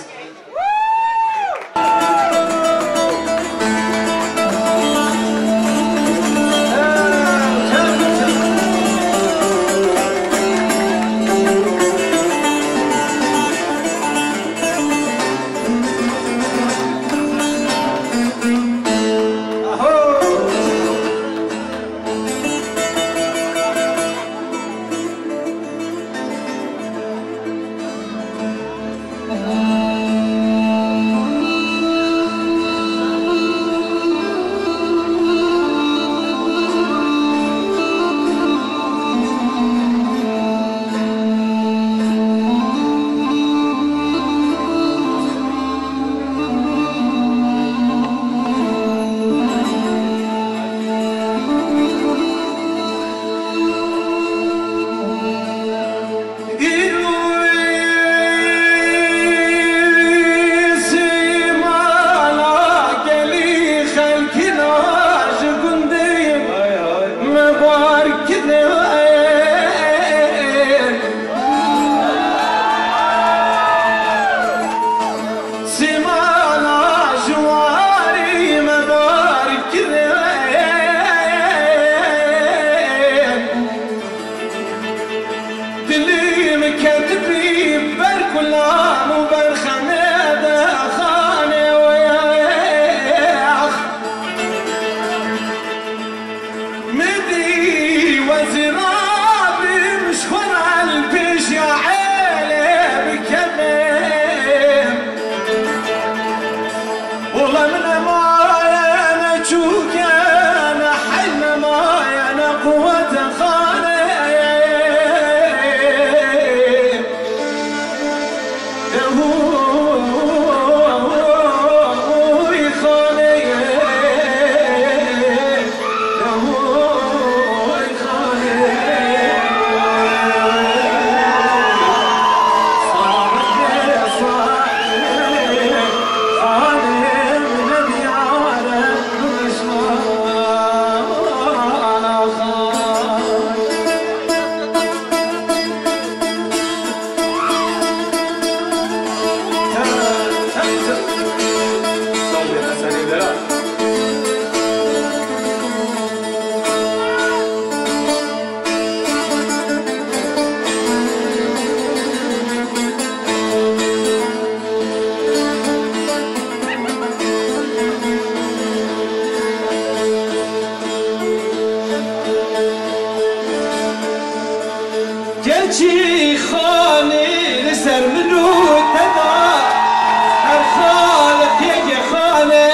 كتشي خاني لسر منو تدا هر خالق يجي خاني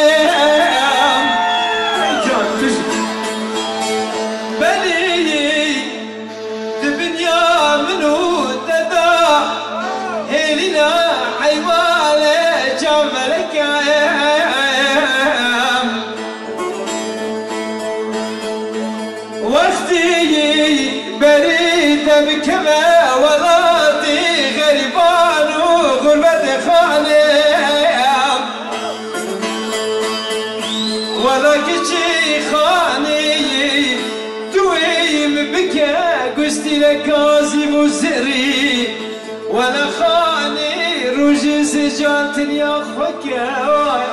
جان تجي بلي دبنيا منو تدا هيلنا حيوالي جملك وقتي بريد بكما ولاطي غريبان وغربة خاني ولا كشي خاني تويم بكا قستي لكازم وزري ولا خاني روجي سجانت يا خكا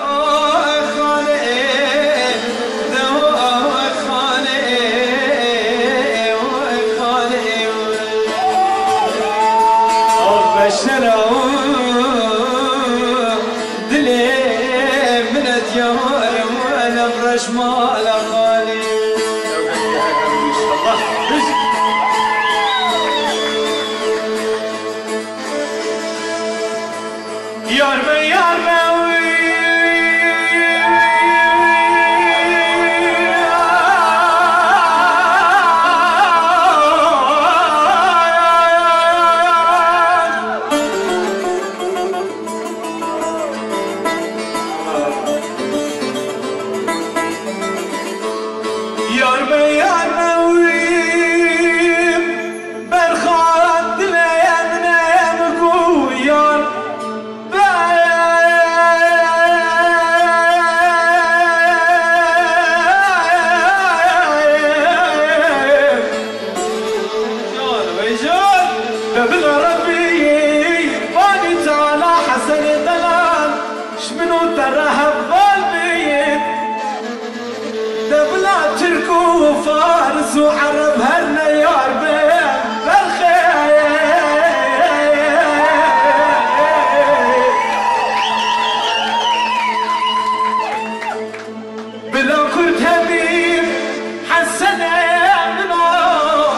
خاني بشروا دلي من ديار وانا برش مال خالي يار بي يار بي فارس وعرب هرنا يار بين بالخير بلا كرت هبيب حسن عيننا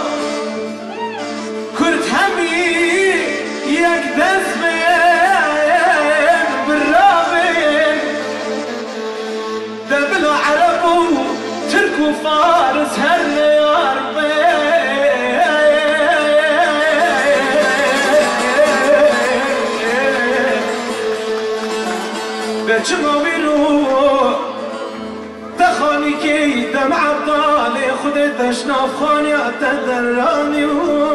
كرت همي يقدس بين بالرابين ده بلا عربو تركوا فارس هرنا يا ربي بجمع بيرو تخاني كي دمع الطالي خدت اشناف خاني اتدراني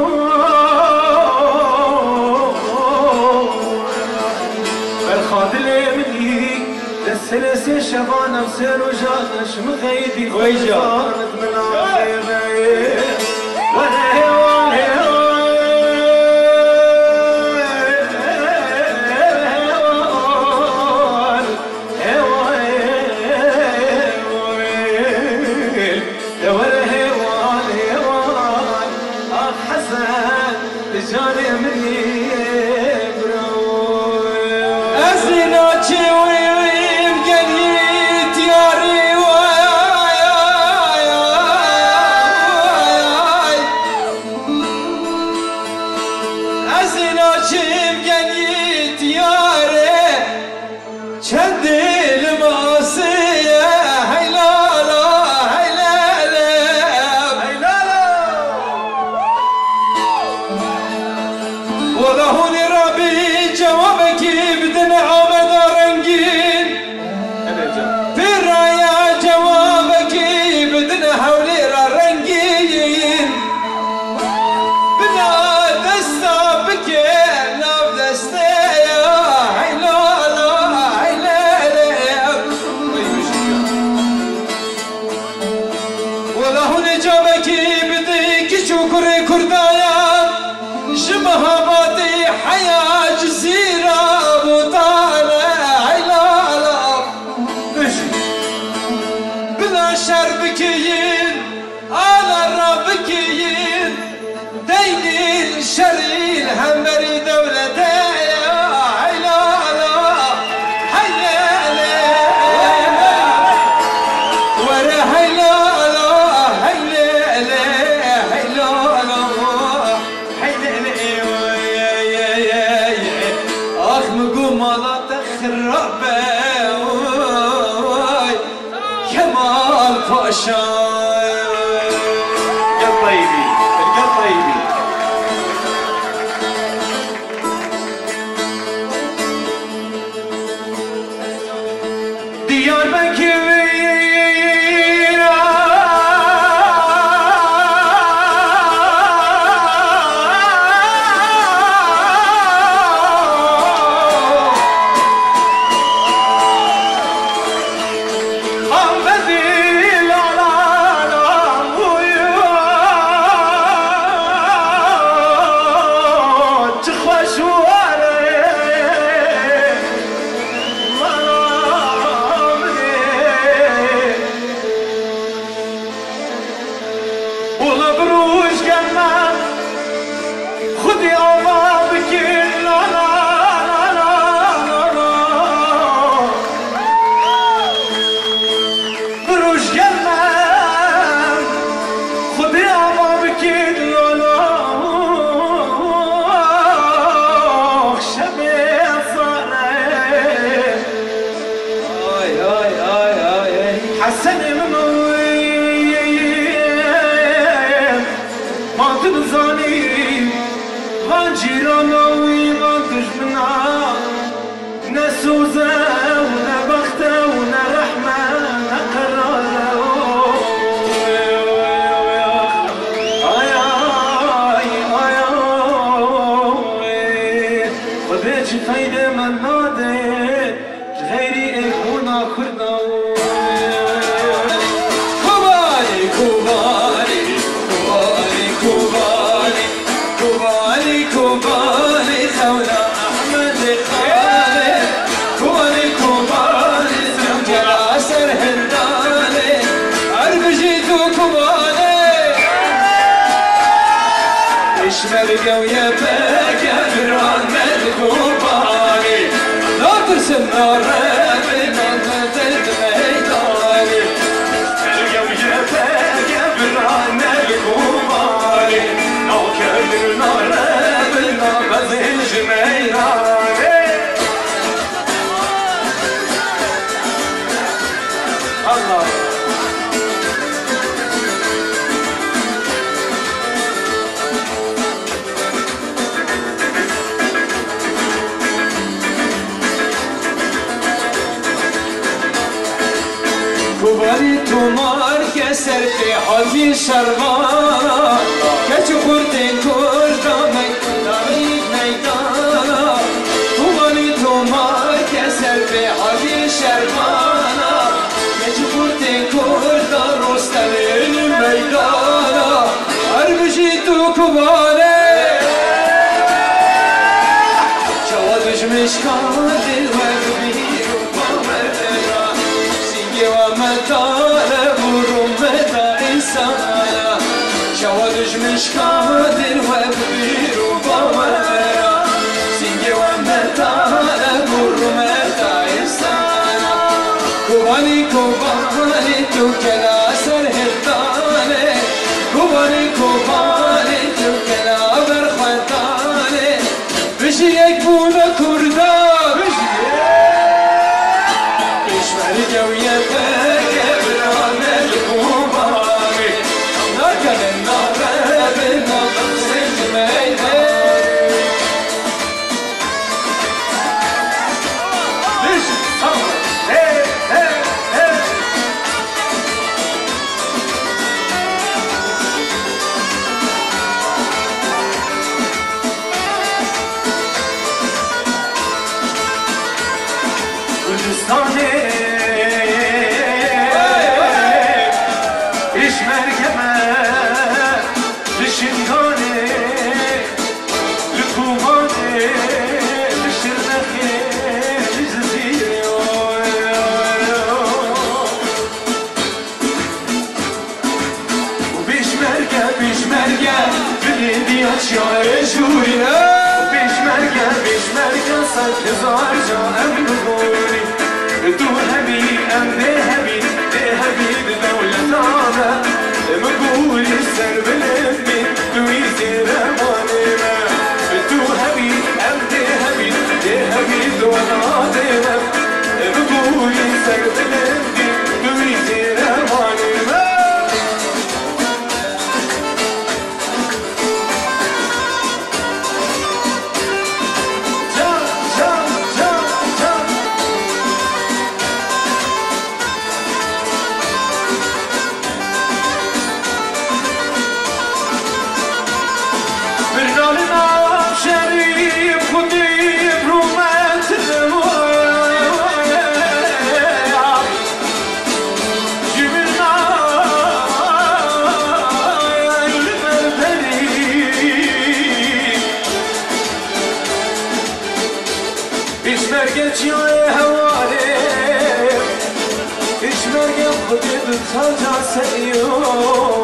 بالخاطلي مني السلاسل شبانة بسير وجانش مخيدي ويجانت من عصيري وانا هواني عشاق يا طيبي يا طيبي Diyarbakır مرقوا يا باقي فرعون مدقوباني لا ترسم نار بنا تزد ميداني مرقوا يا باقي فرعون مدقوباني لا كبر نار بنا تزد ميداني الله Kubari tumar keser fi hati şervana Keç kurtin kurda meydani meydana Kubari tumar keser fi hati şervana Keç kurtin kurda rostavin meydana Arbişi tu kubare Çava düşmüş kadir ve bir kubamera ومتى بروم متى إنسانا شوادج مش قادر وبير وبوارا سنجي ومتى بروم متى إنسانا كوباني كوباني توكلا سرهتاني كوباني كوباني توكلا برخوتاني بشي يكبونا كردان بشي مرقوا يا باقي فرعون الكوباني نركن النار بنا تزد ميداني ليش؟ هي هي هي كردستاني شاعر شورينا بيشمركة بيشمركة صد هزار جاء بنقولي دو هبي أم دي هبي دي هبي دولتانا مقولي السر بالابني دوي زير أمانينا دو هبي أم دي هبي دي هبي دولتانا مقولي السر بالابني دوي زير أمانينا مرقت يا هوالي إيش مرقت خدي بترجع سيوم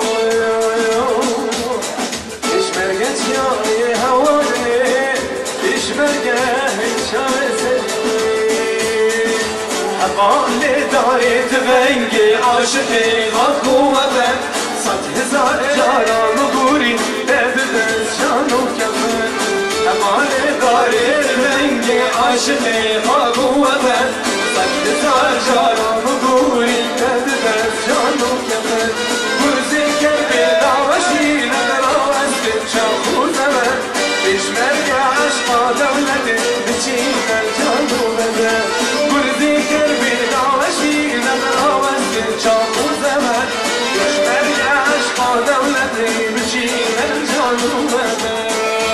إيش مرقت يا هوالي إيش مرقت شايسي حبالي داري تبنجي عاشقي غاكوة صد هزار جارة مقوري ببدت شانو كفن حبالي داري تبنجي عاشقي غاكوة صد هزار جارة مقوري ببدت شانو كفن برزي كربي دعوشي نقرا واسبت شاخو زمن إيش مرقى عشقا دولتي بتشيل الجانو بدن برزي كربي دعوشي نقرا واسبت شاخو زمن إيش مرقى عشقا دولتي بتشيل الجانو بدن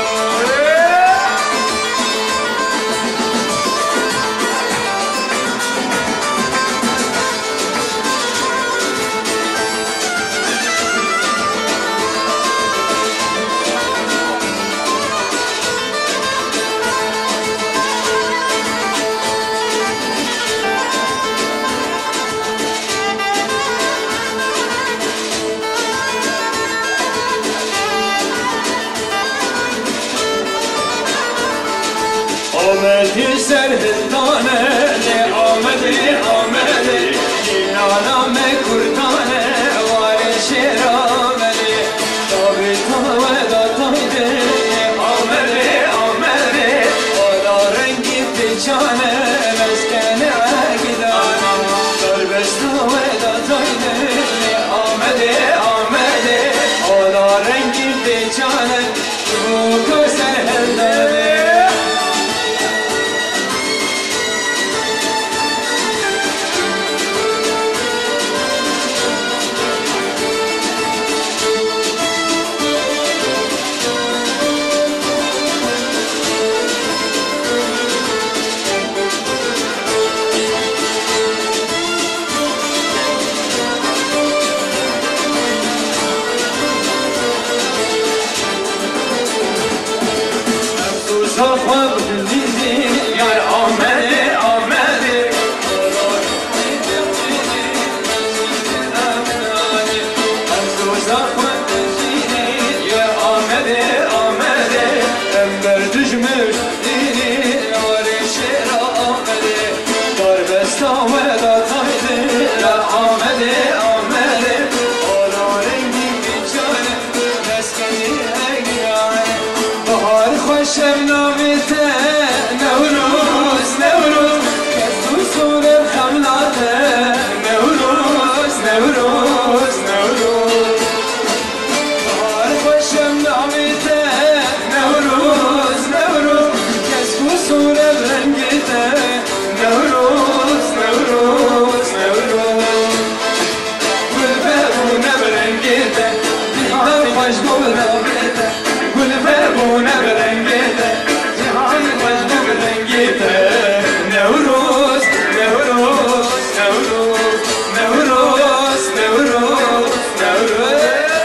آمدی سر هندانه نه آمدی آمدی نانام کردانه وار شیر آمدی تابی تا و داتایده آمدی آمدی آلا رنگی پیچانه مسکن اگدانه دربستا و داتایده آمدی آمدی آلا رنگی پیچانه روکو سر هندانه صفوة بجديدي يا آمدي آمدي أنتو صفوة بجديدي يا آمدي آمدي أمبر دجمش ديني واري شير آمدي دار بستا ودا طايدي يا آمدي آمدي أولا رنگي بيجاني مسكني أجياني بهار خوشم نامیته نوروز نوروز کسو سور خملاته نوروز نوروز نوروز بهار خوشم نامیته نوروز نوروز کسو سور رنگیته نوروز نوروز نوروز گل ببونه برنگیته دیوار خوش بودم گل ببونه برنگیته جهان مجنون برنگیته نوروز نوروز نوروز نوروز نوروز نوروز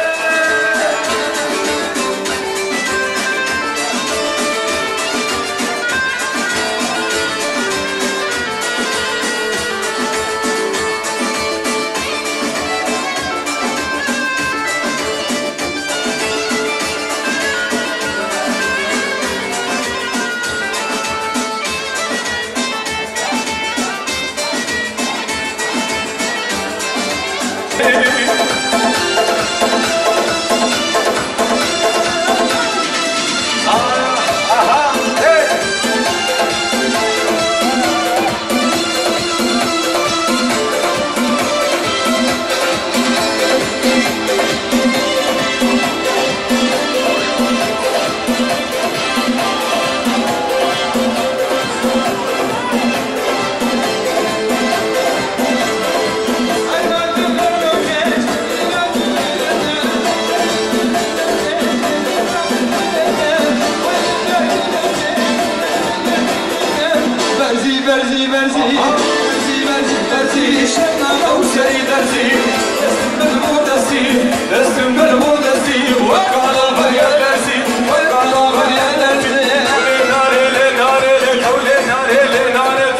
برزي برزي برزي برزي برزي شمنا موسري درزي اسم بالمودسي اسم بالمودسي وقالا بريا درزي وقالا بريا درزي ناري ناري ناري ناري ناري ناري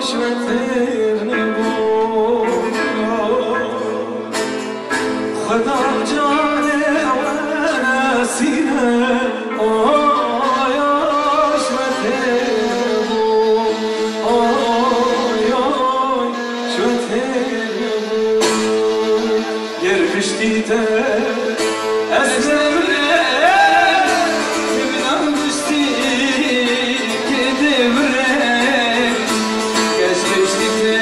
شوتر نبو خدا جانه و نسیره آیا شوتر نبو آیا شوتر نبو yermiştiydi esnemre kimden düştü kedivre geçmiştiydi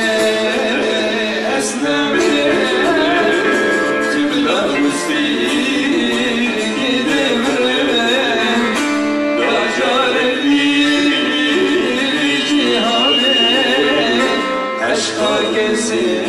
esnemre kimden düştü kedivre dacareli cihane aşka kesin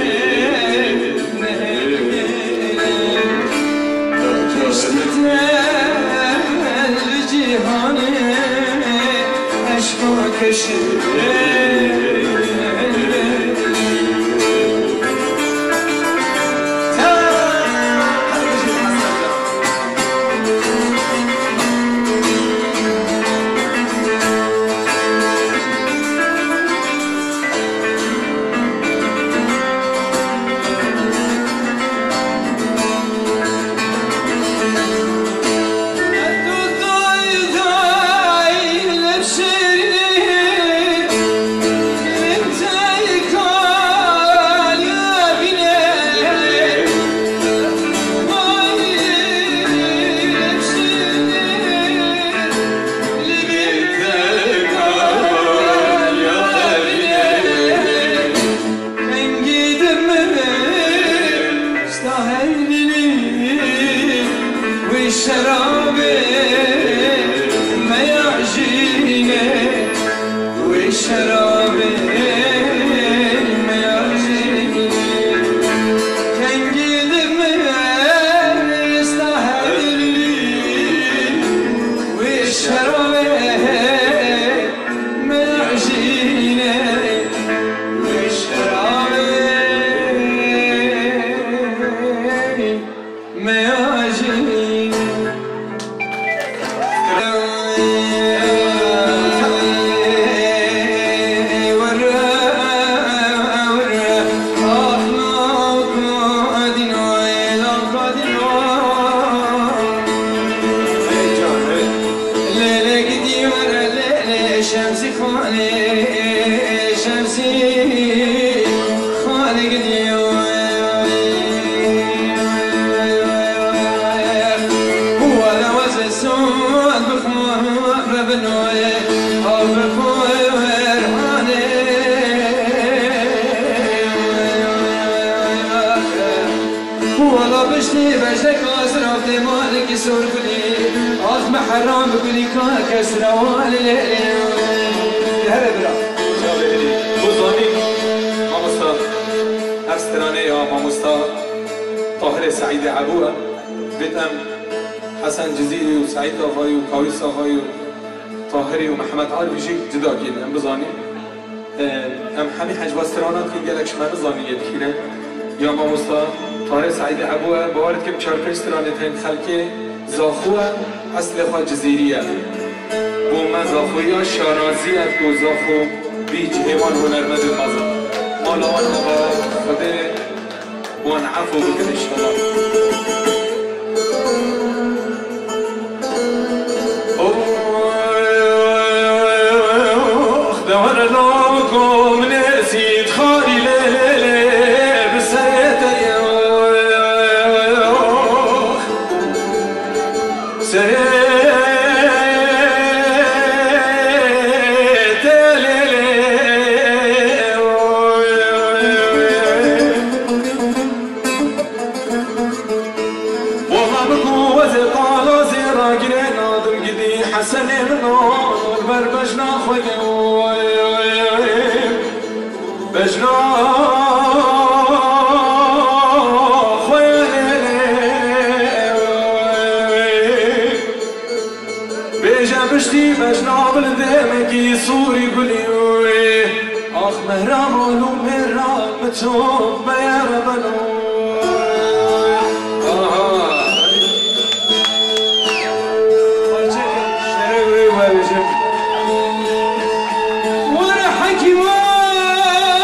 What a hanky one!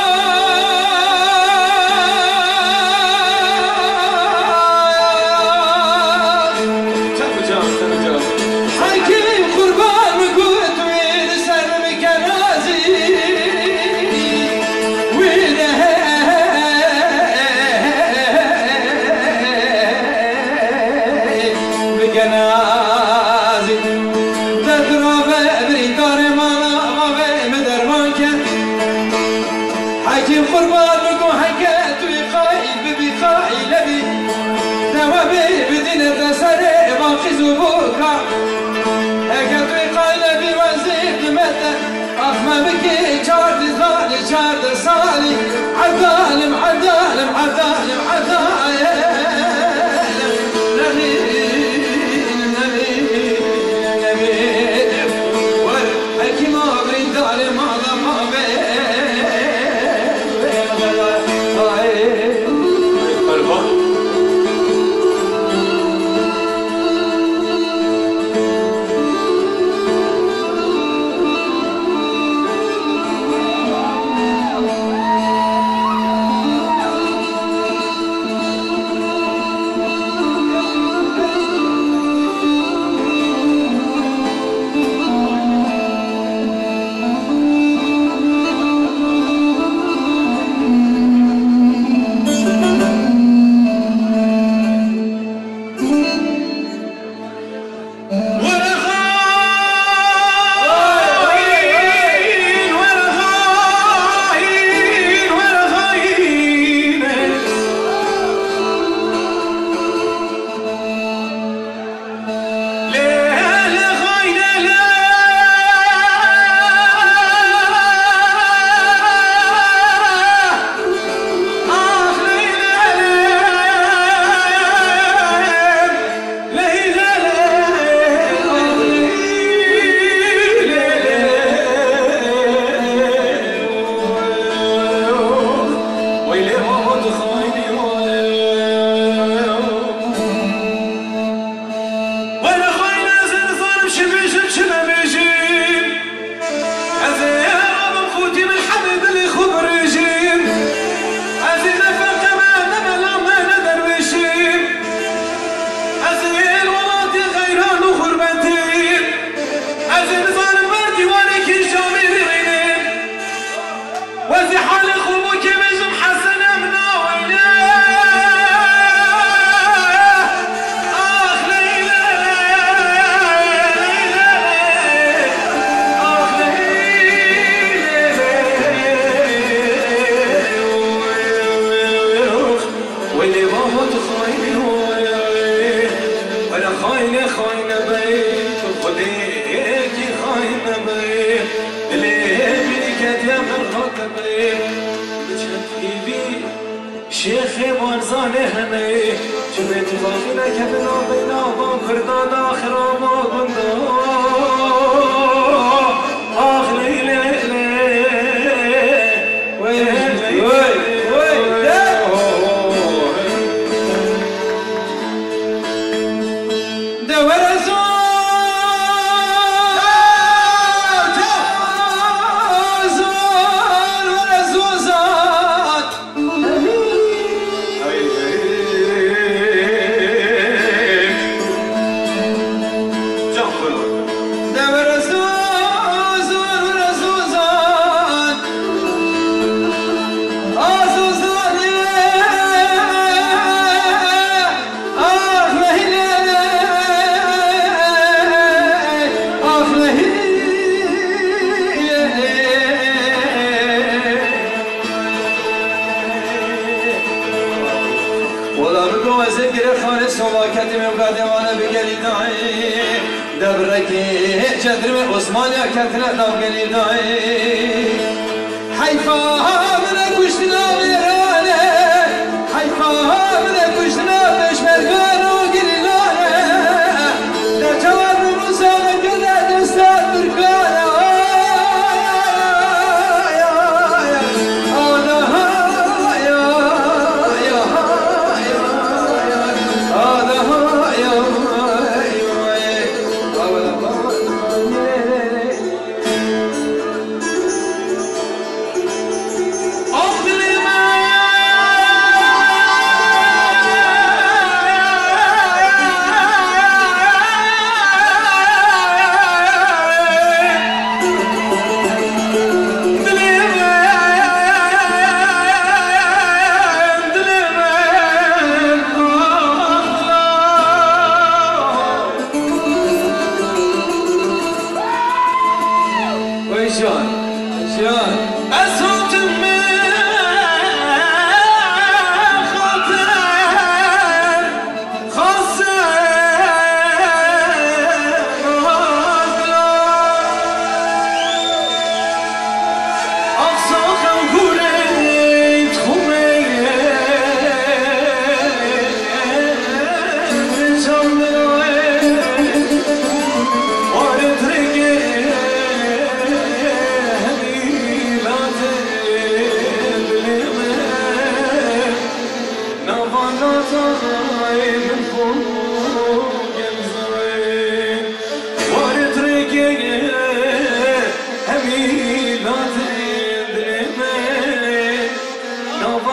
حكيم قربان بكو حكات وقاي ببقاي لبي نوابي بدينة سري باقي زبوكا حكات وقاي لبي وزيب لمتى أخما بكي جارد ظالي جارد صالي عدالم عدالم عدالم عدالم نبي نبي نبي والحكيم أبري ظالم عظم أبي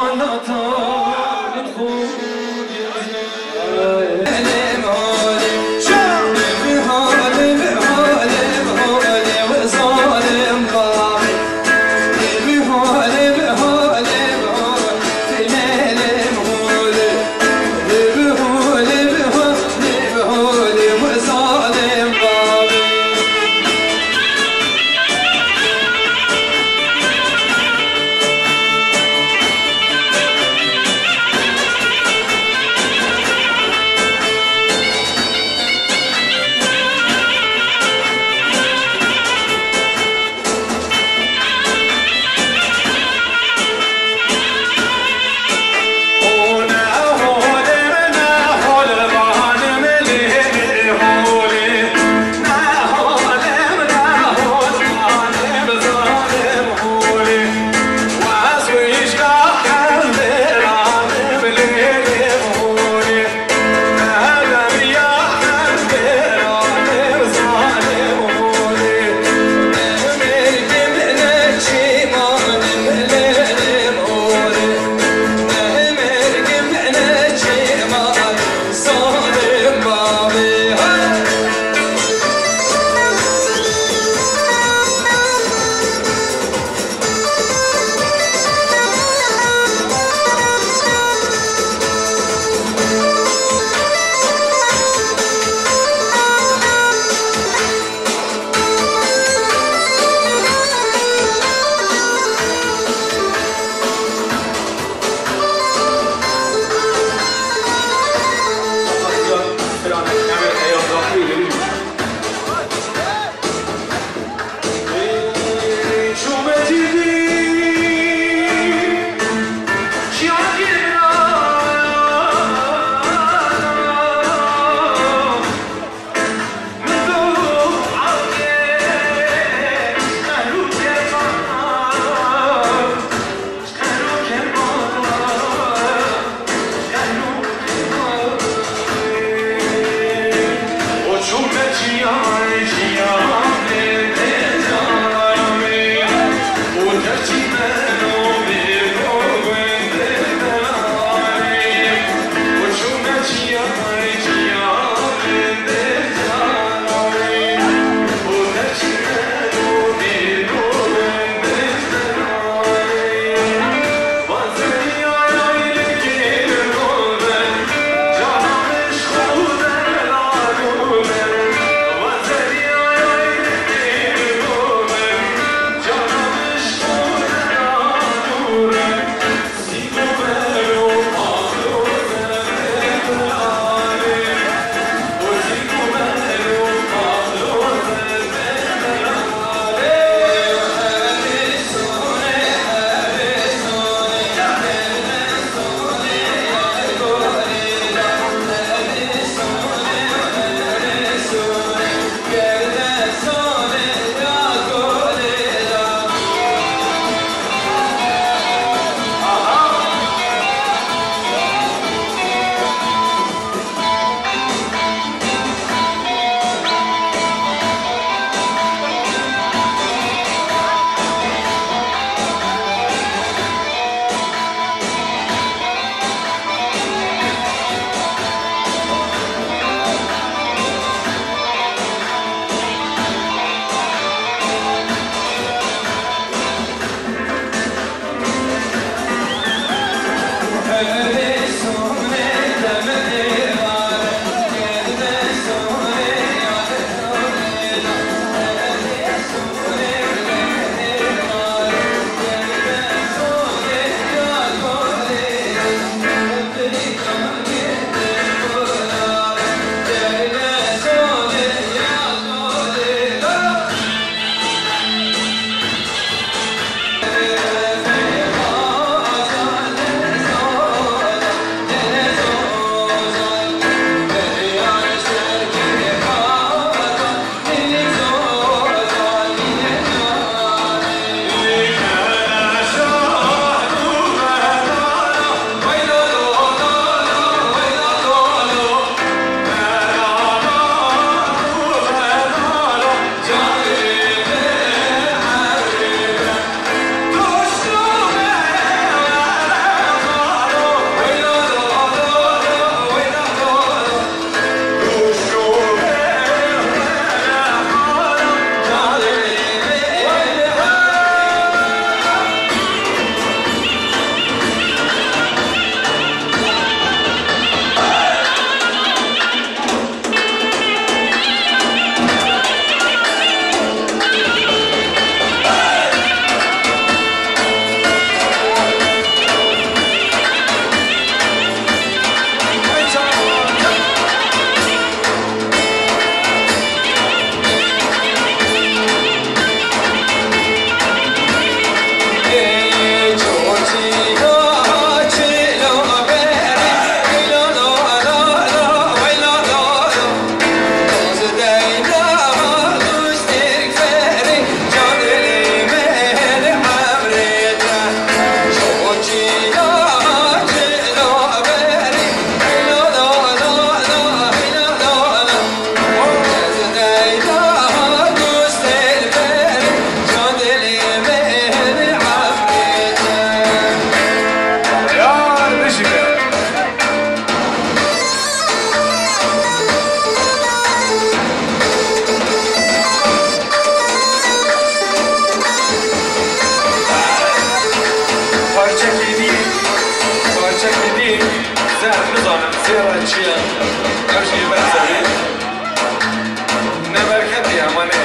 Oh سر نزانم سیرا چیه نوشی برسوی نبرکتی همانه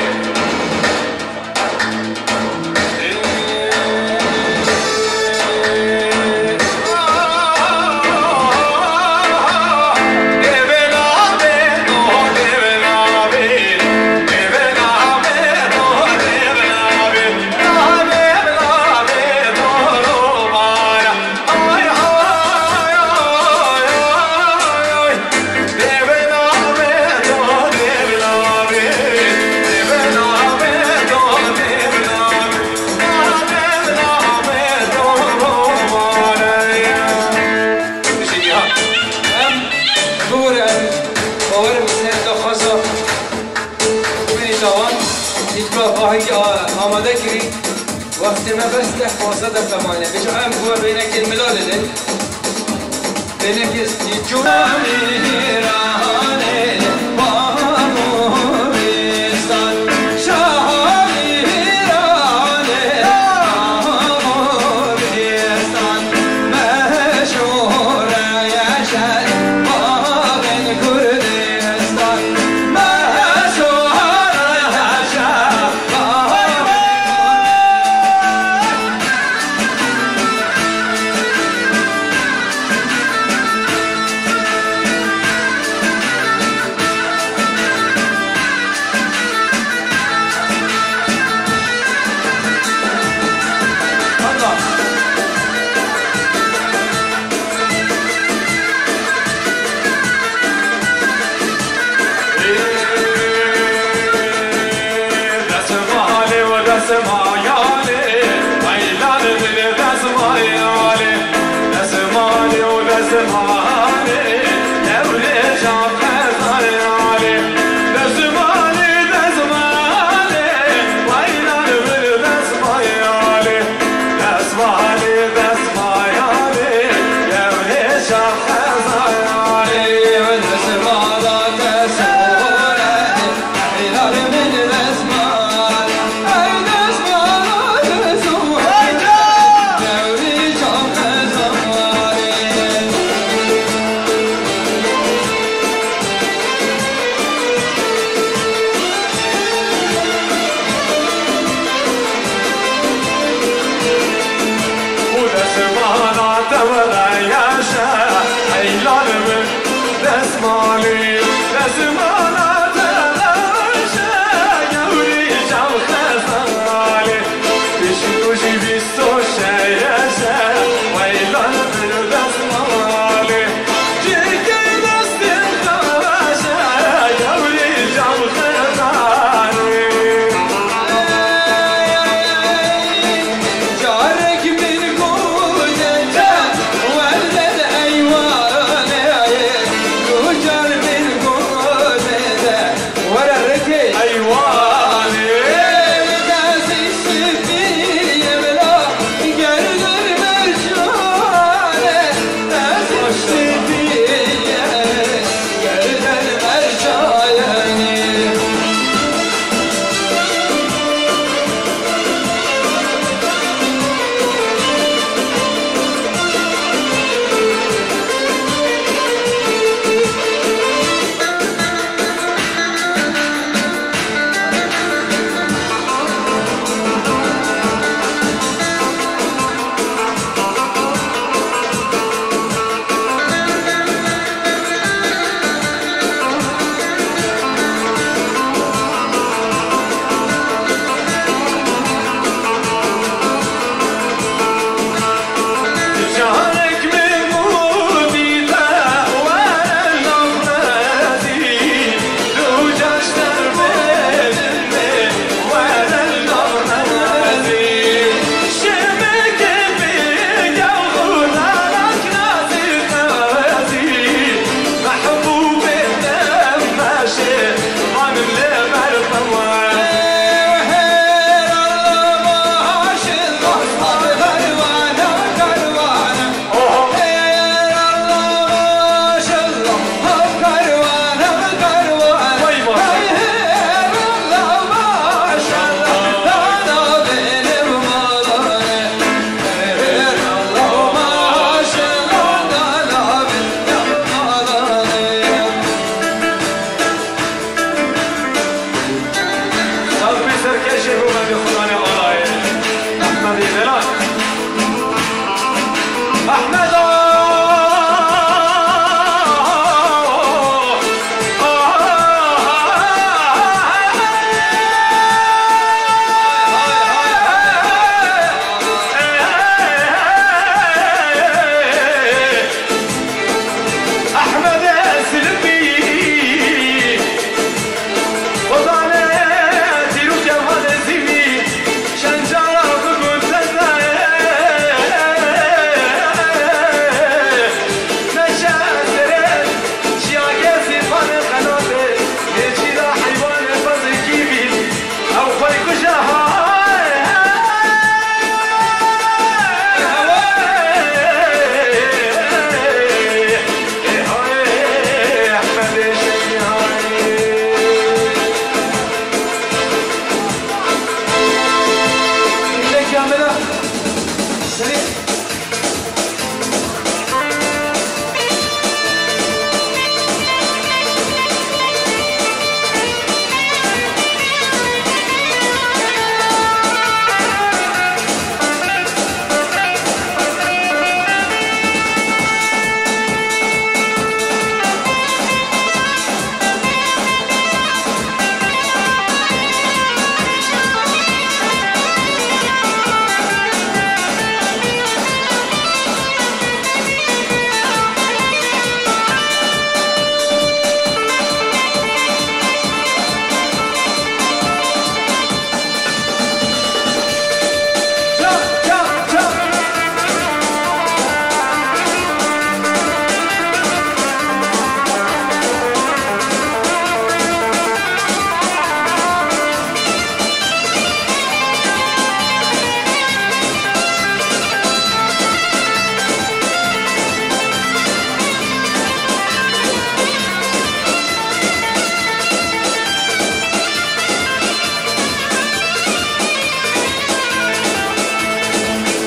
آماده کری وقتی ما بس ده پانزده دفعه بجا هم گوه بینه که الملال ده بینه که جونمی رانه باموریستان شاهی رانه باموریستان مشهور یشد باغن کردستان Jar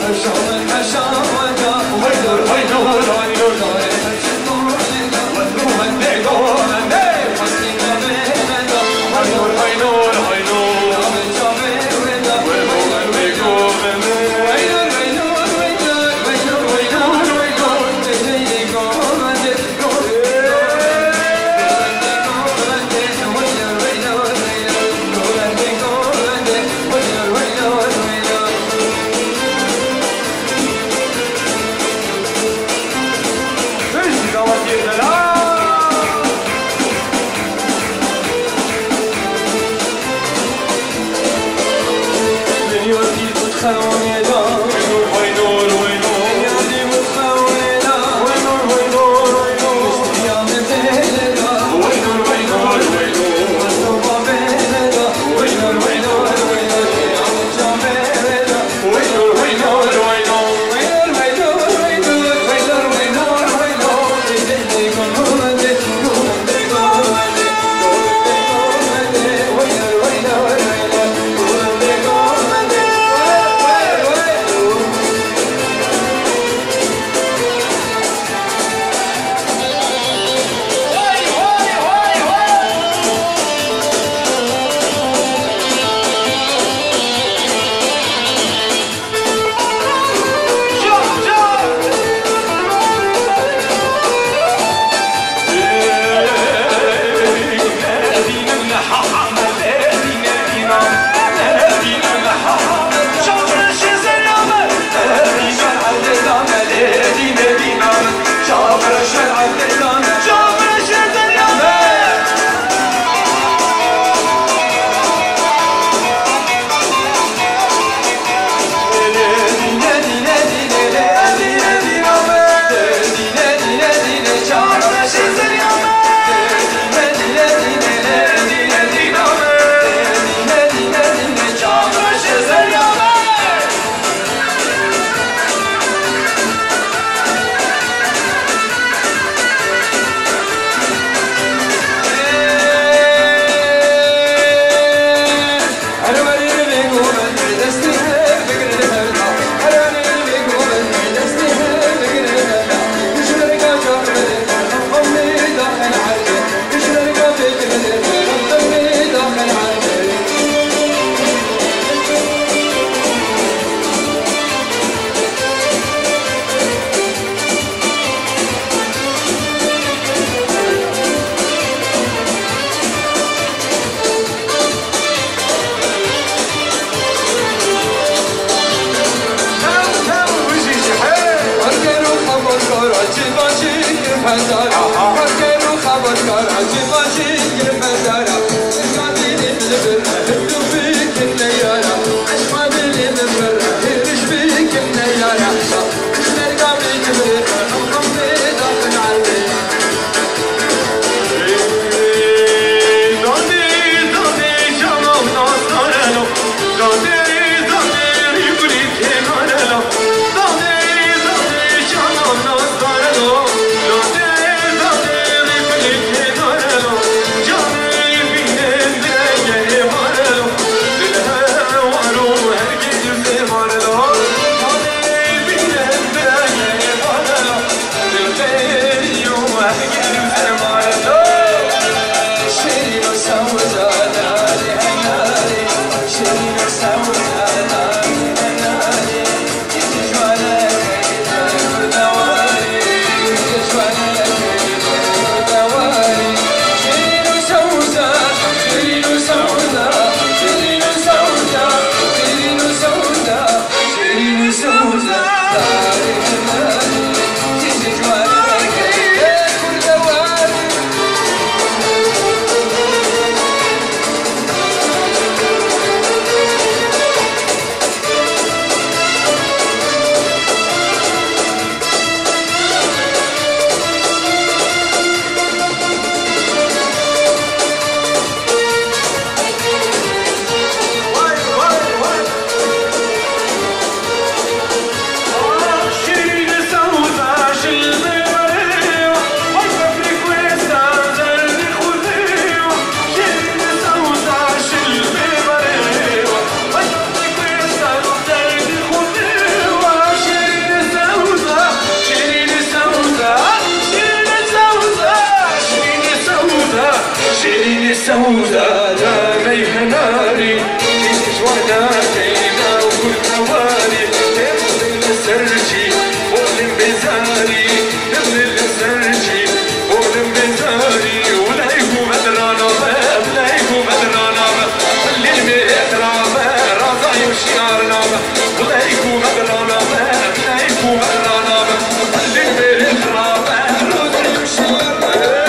Hey! نوزة جامي هناري جيش وداكينا وكل حوالي تبني السرجي بولم بزاري تبني السرجي بولم بزاري ولايكو بدرانا ولايكو بدرانا اللي الميت رابا رازا يوشيارنا ولايكو بدرانا ولايكو بدرانا اللي الميت رابا رازا يوشيارنا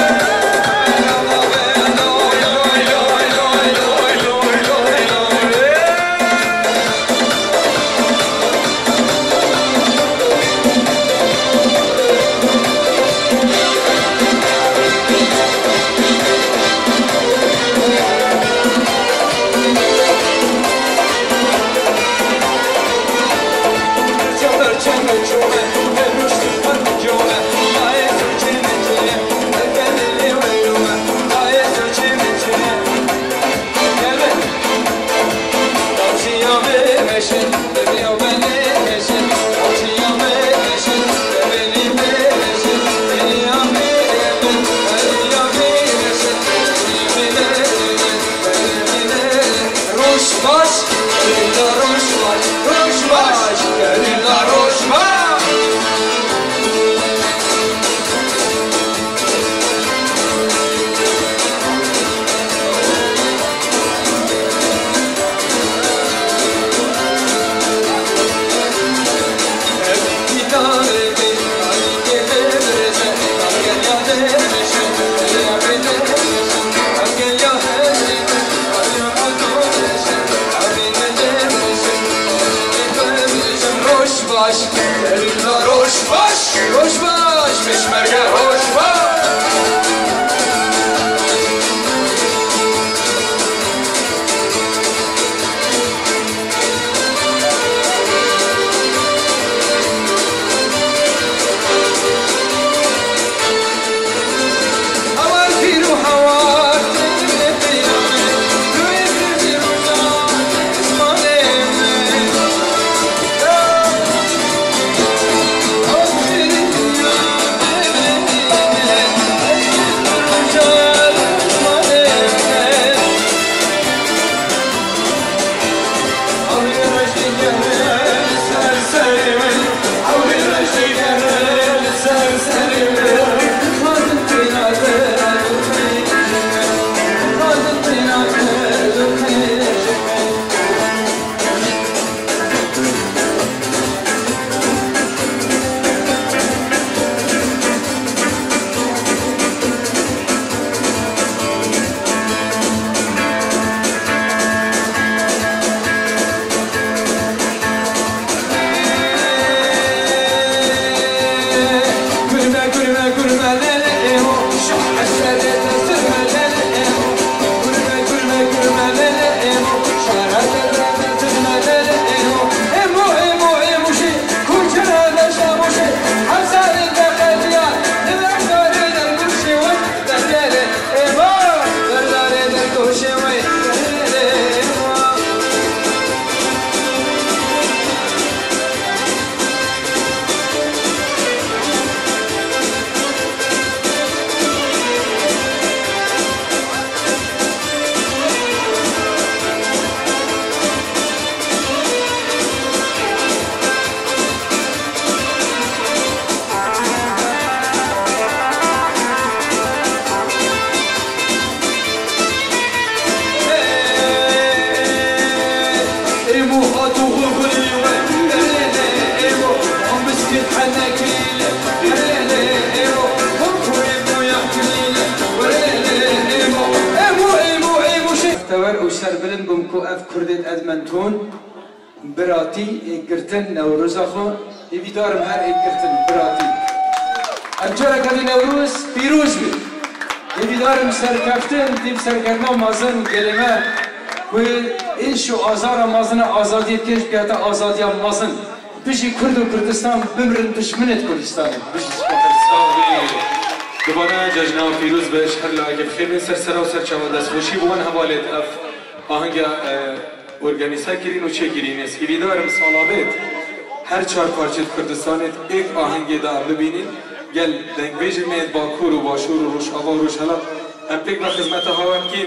سربلند بوم کو اف کردت ادمنتون براتی گرتن نوروز خو ایویدارم هر گرتن براتی انجار کدی نوروز پیروز بی ایویدارم سرکفتن دیم سرکرنا مازن گلمه و اینشو آزار مازن آزادی کش بیاتا آزادی مازن بشی کرد و کردستان بمرن دشمنت کردستان بشی دوباره جشن پیروز بهش هر لاگه بخیر سر سر و سر چهار دست خوشی بون حوالت اف آهنگ ارگانیسا کرین و چه کرین است ایویدارم سالابت هر چهار پارچه کردستانت یک آهنگ دار ببینید گل دنگ بیج مید با کور و باشور و روش آوا و روش حالا هم پیک و خدمت هاوام کیم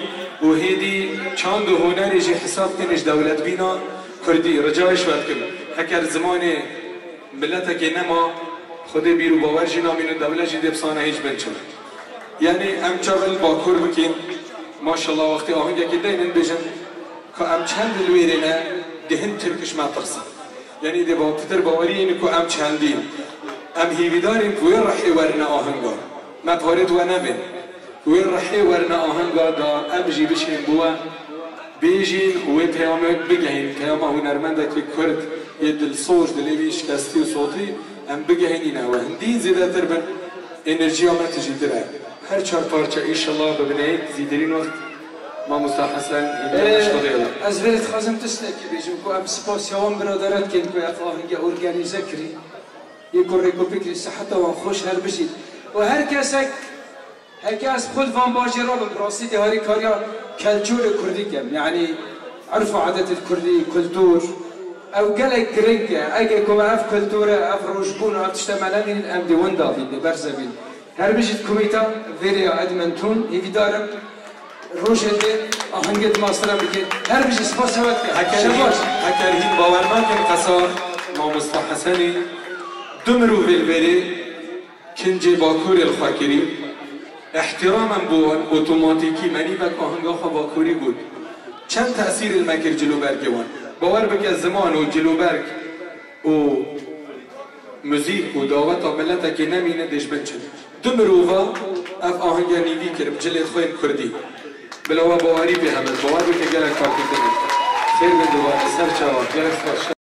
و هیدی چند هنری جی حساب کنش دولت بینا کردی رجایش ود کن هکر زمان ملت که نما خود بیرو باور جی نامین و دولت جی دبسانه هیچ بنچون یعنی ام چاول با کر بکین ماشاءالله وقتی آهنگ که دینن بجن که ام چند الویرینه دهن ترکش ما ترسن یعنی ده با پتر باوری اینه که ام چندین ام هیویداریم که وین رحی ورنا آهنگا ما پارد و نبین وين رحي ورنا آهنگا دا ام جي بشين بوا بيجين و پیامک بگهين پیام او نرمنده که کرد یه دل صوج دلیوی شکستی و صوتی ام بگهين اینا و هندی زیده تر بن انرژی آمد تجی دره هر چار پارچه ایشالله ببینید زیدرین وقت ما مستحسن هیدرش خدایلا از برید خازم تسلکی بیجم که ام سپاسیوان برادرت کن که اف آهنگ ارگانیزه کری یه کوریکو فکری صحت و خوش هر بشید و هر کسک هيك از خود وان باجي رابم راسي دي هاري كاريا كالتور كردي كم يعني عرفوا عادات الكردي كلتور او قالك جرينكا اجي كما اف كلتورة اف روجبون اف تشتمل من ام دي وندا في برزبين هر بيجت كوميتا فيريا ادمنتون يفيدارم روش هدي اهنجت ماسترم بكي هر بيجي سباس هوات شباش هكر هين باورمان كم قصار ما مستحسني دمرو في الفيري كنجي باكور الخاكري احتراما بوان اوتوماتیکی منی و آهنگا خوا باکوری بود چند تأثیر المکر جلوبرگ وان باور بک از زمان و جلوبرگ و موزیک و دعوت و ملت که نمینه دش بنچن دو مروفا اف آهنگا نیوی کرب جلت خوین کردی بلاوا باوری به همه باور بک گلک کار کردنی خیر به دوار سر چاوان گلک